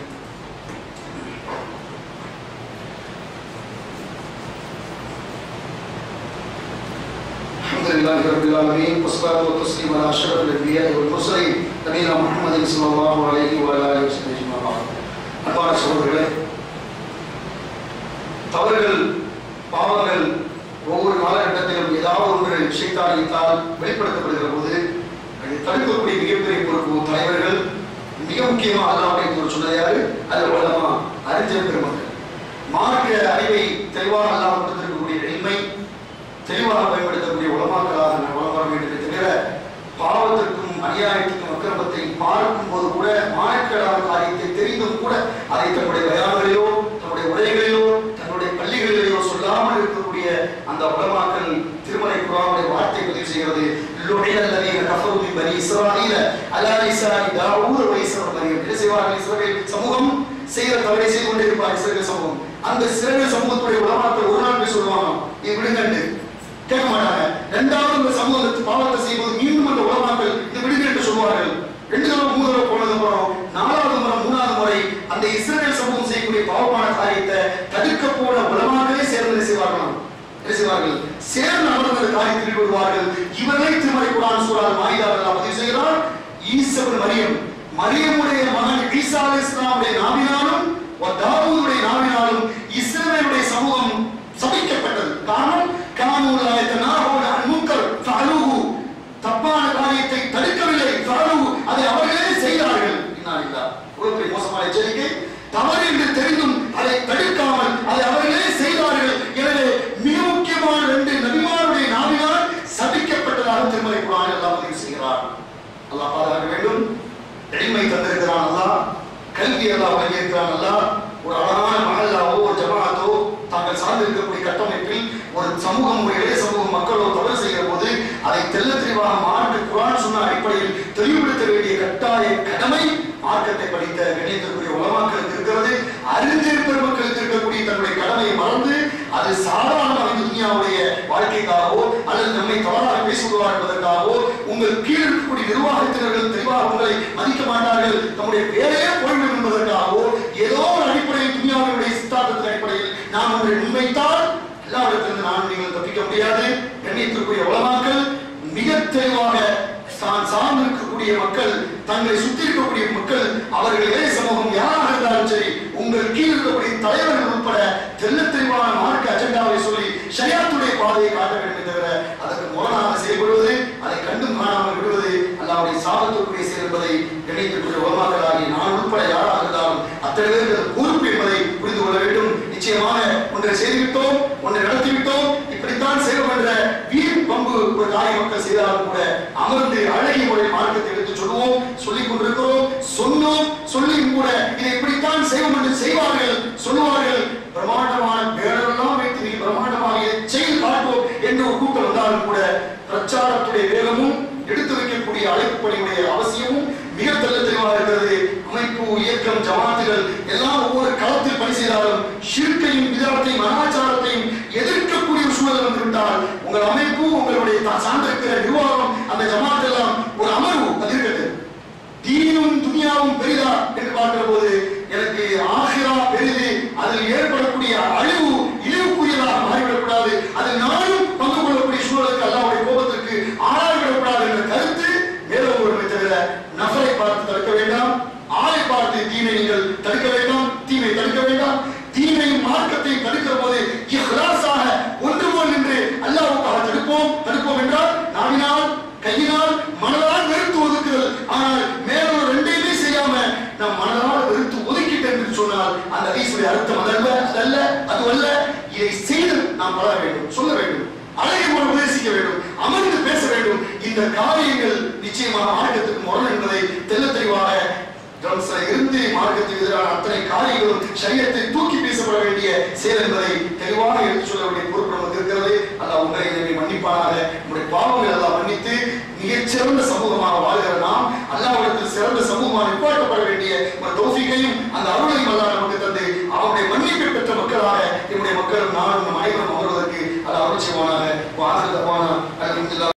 الحمد لله رب العالمين والصلاة والتسليم على أشرف الأنبياء والمرسلين نبينا محمد صلى الله عليه وعلى آله وسلم أجمعين. அன்பான சகோதரர்களே, தவறுகள் பாவங்கள் ஒவ்வொரு காலகட்டத்திலும் ஏதாவது ஒன்று ஷைத்தானியத்தால் வெளிப்படுத்தப்படுகிற போது அதை தடுக்கக்கூடிய மிகப்பெரிய பொறுப்பு தலைவர்கள். மிக முக்கியமாக அல்லாஹ்வுடைய சொன்னது யாரு? அது உலமா அறிஞர் பெருமக்கள். மார்க்க அறிவை தெளிவாக அல்லாஹ் கொடுத்திருக்கக்கூடிய எளிமை தெளிவாக பயன்படுத்தக்கூடிய உலமாக்களாக நாம் வளம் வர வேண்டும். தவிர பாவத்திற்கும் அநியாயத்திற்கும் அக்கிரமத்தை பார்க்கும் போது கூட மார்க்கடான காரியத்தை தெரிந்தும் கூட அதை தன்னுடைய பயான்களிலோ தன்னுடைய உரைகளிலோ தன்னுடைய பள்ளிகளிலேயோ சொல்லாமல் இருக்கக்கூடிய அந்த உலமாக்கள் திருமலை குர்ஆனுடைய வார்த்தை பதிவு செய்கிறது. சமூகம் செய்கிற தவறை செய்து கொண்டே இருப்பார் இஸ்ரவேல் சமூகம். அந்த இஸ்ரவேல் சமூகத்துடைய உலமாக்கள் ஒரு நாள் போய் சொல்லுவாங்க, இது விடுங்கண்டு கேட்க மாட்டாங்க. இரண்டாவது இந்த சமூகத்தை பாவத்தை செய்யும்போது மீண்டும் அந்த உலமாக்கள் இது விடுங்க என்று சொல்வார்கள். ரெண்டு தடவை மூணு தடவை போனது அப்புறம் நாலாவது முறை மூணாவது முறை அந்த இஸ்ரவேல் சமூகம் செய்யக்கூடிய பாவமான காரியத்தை தடுக்க போன உலமாக்களே சேர்ந்து செய்வார்களாம் செய்வார்கள் சேர்ந்து அமர்ந்த காரியத்தில் ஈடுபடுவார்கள். இவர்களை திருமலை குர்ஆன் சூரா மாயிதாவில் பதிவு செய்கிறார். ஈசா மரியம் மரியமுடைய மகன் ஈசா அலைஹிஸ்ஸலாமுடைய நாவினாலும் தாவூதுடைய நாவினாலும் இஸ்ரவேலுடைய சமூகம் சபிக்கப்பட்டது. காரணம் தப்பான காரியத்தை தடுக்கவில்லை, அதை அவர்களே செய்தார்கள். மோசமான எச்சரிக்கை, தவறு என்று தெரிந்தும் அதை தடுக்காமல் அதை அவர்களே செய்தார்கள். எனவே மிக முக்கியமான ரெண்டு நபிமாருடைய நாவினால் சபிக்கப்பட்டதாக திருமலை குர்ஆனில் அல்லாஹ் பதிவு செய்கிறார். அல்லாஹ் பாதுகாக்க வேண்டும். எளிமை தந்திருக்கிறான் அல்லாஹ், கல்வி அல்லாஹ் வழங்கியிருக்கிறான் அல்லாஹ். ஒரு அழகான மஹல்லாவோ ஒரு ஜமாஅத்தோ தாங்கள் சார்ந்து இருக்கக்கூடிய கட்டமைப்பில் ஒரு சமூகம் ஒரு இளைய சமூகம் மக்களோ தவறு செய்கிற போது அதை தெல்ல தெளிவாக மார்க்க குர்ஆன் சொன்ன அடிப்படையில் தெளிவுபடுத்த வேண்டிய கட்டாய கடமை மார்க்கத்தை படித்த கண்ணியத்திற்குரிய உலமாக்களுக்கு இருக்கிறது. அறிஞர் பெருமக்களுக்கு இருக்கக்கூடிய தன்னுடைய கடமையை மறந்து அது சாதாரண துன்யாவுடைய வாழ்க்கைக்காகவோ அல்லது நம்மை தவறாக பேசுவார் என்பதற்காகவோ உங்கள் கீழ் இருக்கக்கூடிய நிர்வாகத்தினர்கள் தெளிவாக உங்களை மதிக்க மாட்டார்கள், நம்முடைய வேலையே போய்விடும் என்பதற்காகவோ ஏதோ ஒரு அடிப்படையில் துன்யாவுடைய சித்தாந்தத்தின் அடிப்படையில் நாம் ஒன்றை முன்வைத்தால் எல்லாவிடத்திலிருந்து நான் நீங்கள் தப்பிக்க முடியாது. கண்ணியத்திற்குரிய உலமாக்கள் மிக தெளிவாக தான் சார்ந்து இருக்கக்கூடிய மக்கள், தங்களை சுற்றி இருக்கக்கூடிய மக்கள், அவர்கள் இளைய சமூகம் யாராக இருந்தாலும் சரி, உங்கள் கீழ் இருக்கக்கூடிய தலைவர்கள் உட்பட தெல்ல தெளிவான மார்க்க அஜெண்டாவை சொல்லி ஷரியாத்துடைய பாதையை காட்ட வேண்டும் தவிர அதற்கு முரணாக செயல்படுவது, அதை கண்டும் காணாமல் விடுவது அல்லாஹ்வுடைய சாபத்திற்குரிய செயல் என்பதை கண்ணியத்திற்குரிய உலமாக்களாகி நான் உட்பட யாராக இருந்தாலும் அத்தனை பேருக்கு பொறுப்பு என்பதை புரிந்து கொள்ள வேண்டும். நிச்சயமாக ஒன்றை செய்துவிட்டோம், ஒன்றை நடத்திவிட்டோம், இப்படித்தான் செய்வோம் என்ற வீண் பம்பு ஒரு காய மக்கள் செய்தாலும் கூட அமர்ந்து அழகிய முறை மார்க்கத்தை எடுத்து சொல்லுவோம், சொல்லிக் கொண்டிருக்கிறோம், சொன்னோம், சொல்லியும் கூட இதை இப்படித்தான் செய்வோம் என்று செய்வார்கள், சொல்லுவார்கள். பிரமாண்டமான பேரெல்லாம் வைத்து நீ பிரமாண்டமாக இதை செய்து காட்டுவோம் என்று ஒரு கூட்டம் வந்தாலும் கூட பிரச்சாரத்துடைய வேகமும் எடுத்து வைக்கக்கூடிய அழைப்பு பணியுடைய அவசியமும் மிக தெல்ல தெளிவாக இருக்கிறது. அமைப்பு, இயக்கம், ஜமாத்துகள் எல்லாம் ஒவ்வொரு களத்தில் பணி செய்தாலும் ஷிர்கையும் பிதஅத்தையும் அனாச்சாரத்தையும் எதிர்க்கக்கூடிய சூழல் வந்துவிட்டால் உங்கள் அமைப்பு, உங்களுடைய சார்ந்திருக்கிற நிர்வாகம், அந்த ஜமாத் எல்லாம் ஒரு அமர்வு அது இருக்கிறது. தீனும் துனியாவும் பெரிதா என்று பார்க்கிற போது எனக்கு ஆகிரா பெரிது, அதில் ஏற்படக்கூடிய அழிவு இழிவுக்குரியதாக மாறிவிடக்கூடாது, அதில் நானும் பங்கு கொள்ளக்கூடிய சூழலுக்கு அல்லாஹ்வுடைய கோபத்திற்கு ஆளாகிவிடக்கூடாது என்ற கருத்து மேலோடுமே தவிர நஃபரை பார்த்து தடுக்க வேண்டாம், ஆளை பார்த்து தீமை நீங்கள் தடுக்க வேண்டாம், தீமை தடுக்க வேண்டாம். தீமையும் மார்க்கத்தையும் தடுக்கிற போது இஹ்லாஸாக ஒன்று போல் நின்று அல்லாஹ்வுக்காக தடுப்போம். தடுப்போம் என்றால் நாவினால், கையினால், மனதால் வெறுத்து ஒதுக்குதல். ஆனால் மேலும் ரெண்டையுமே செய்யாம நம் மனதால் வெறுத்து ஒதுக்கிட்டு என்று சொன்னால் அந்த ஹதீஸுடைய அர்த்தம் அதல்ல, அதல்ல, அதுவல்ல. இதை செய்து நாம் வளர வேண்டும், சொல்ல வேண்டும், அழகை போல உபதேசிக்க வேண்டும், அமர்ந்து பேச வேண்டும். இந்த காரியங்கள் நிச்சயமாக மார்க்கத்துக்கு முரண் என்பதை தெல்ல தெளிவாக ட்ரம்ஸ்ல இருந்து மார்க்கத்துக்கு எதிரான அத்தனை காரியங்களும் ஷரியத்தை தூக்கி பேசப்பட வேண்டிய செயல் என்பதை தெளிவாக எடுத்து சொல்ல வேண்டிய பொறுப்பு நமக்கு இருக்கிறது. அல்லாஹ் உங்களை இதை மன்னிப்பானாக. நம்முடைய பாவங்கள் எல்லாம் மன்னித்து மிகச்சிறந்த சமூகமாக வாழ்கிற நாம் அல்லாஹ்விடத்தில் சிறந்த சமூகமாக நிப்பாட்டப்பட வேண்டிய ஒரு தௌஃபீக்கையும் அந்த அருளையும் அல்லாஹ் நமக்கு தந்து அவருடைய மன்னிப்பை பெற்ற மக்களாக நம்முடைய மக்களும் நானும் நம் அனைவரும் அமர்வதற்கு அல்லாஹ் அருள் செய்வானாக.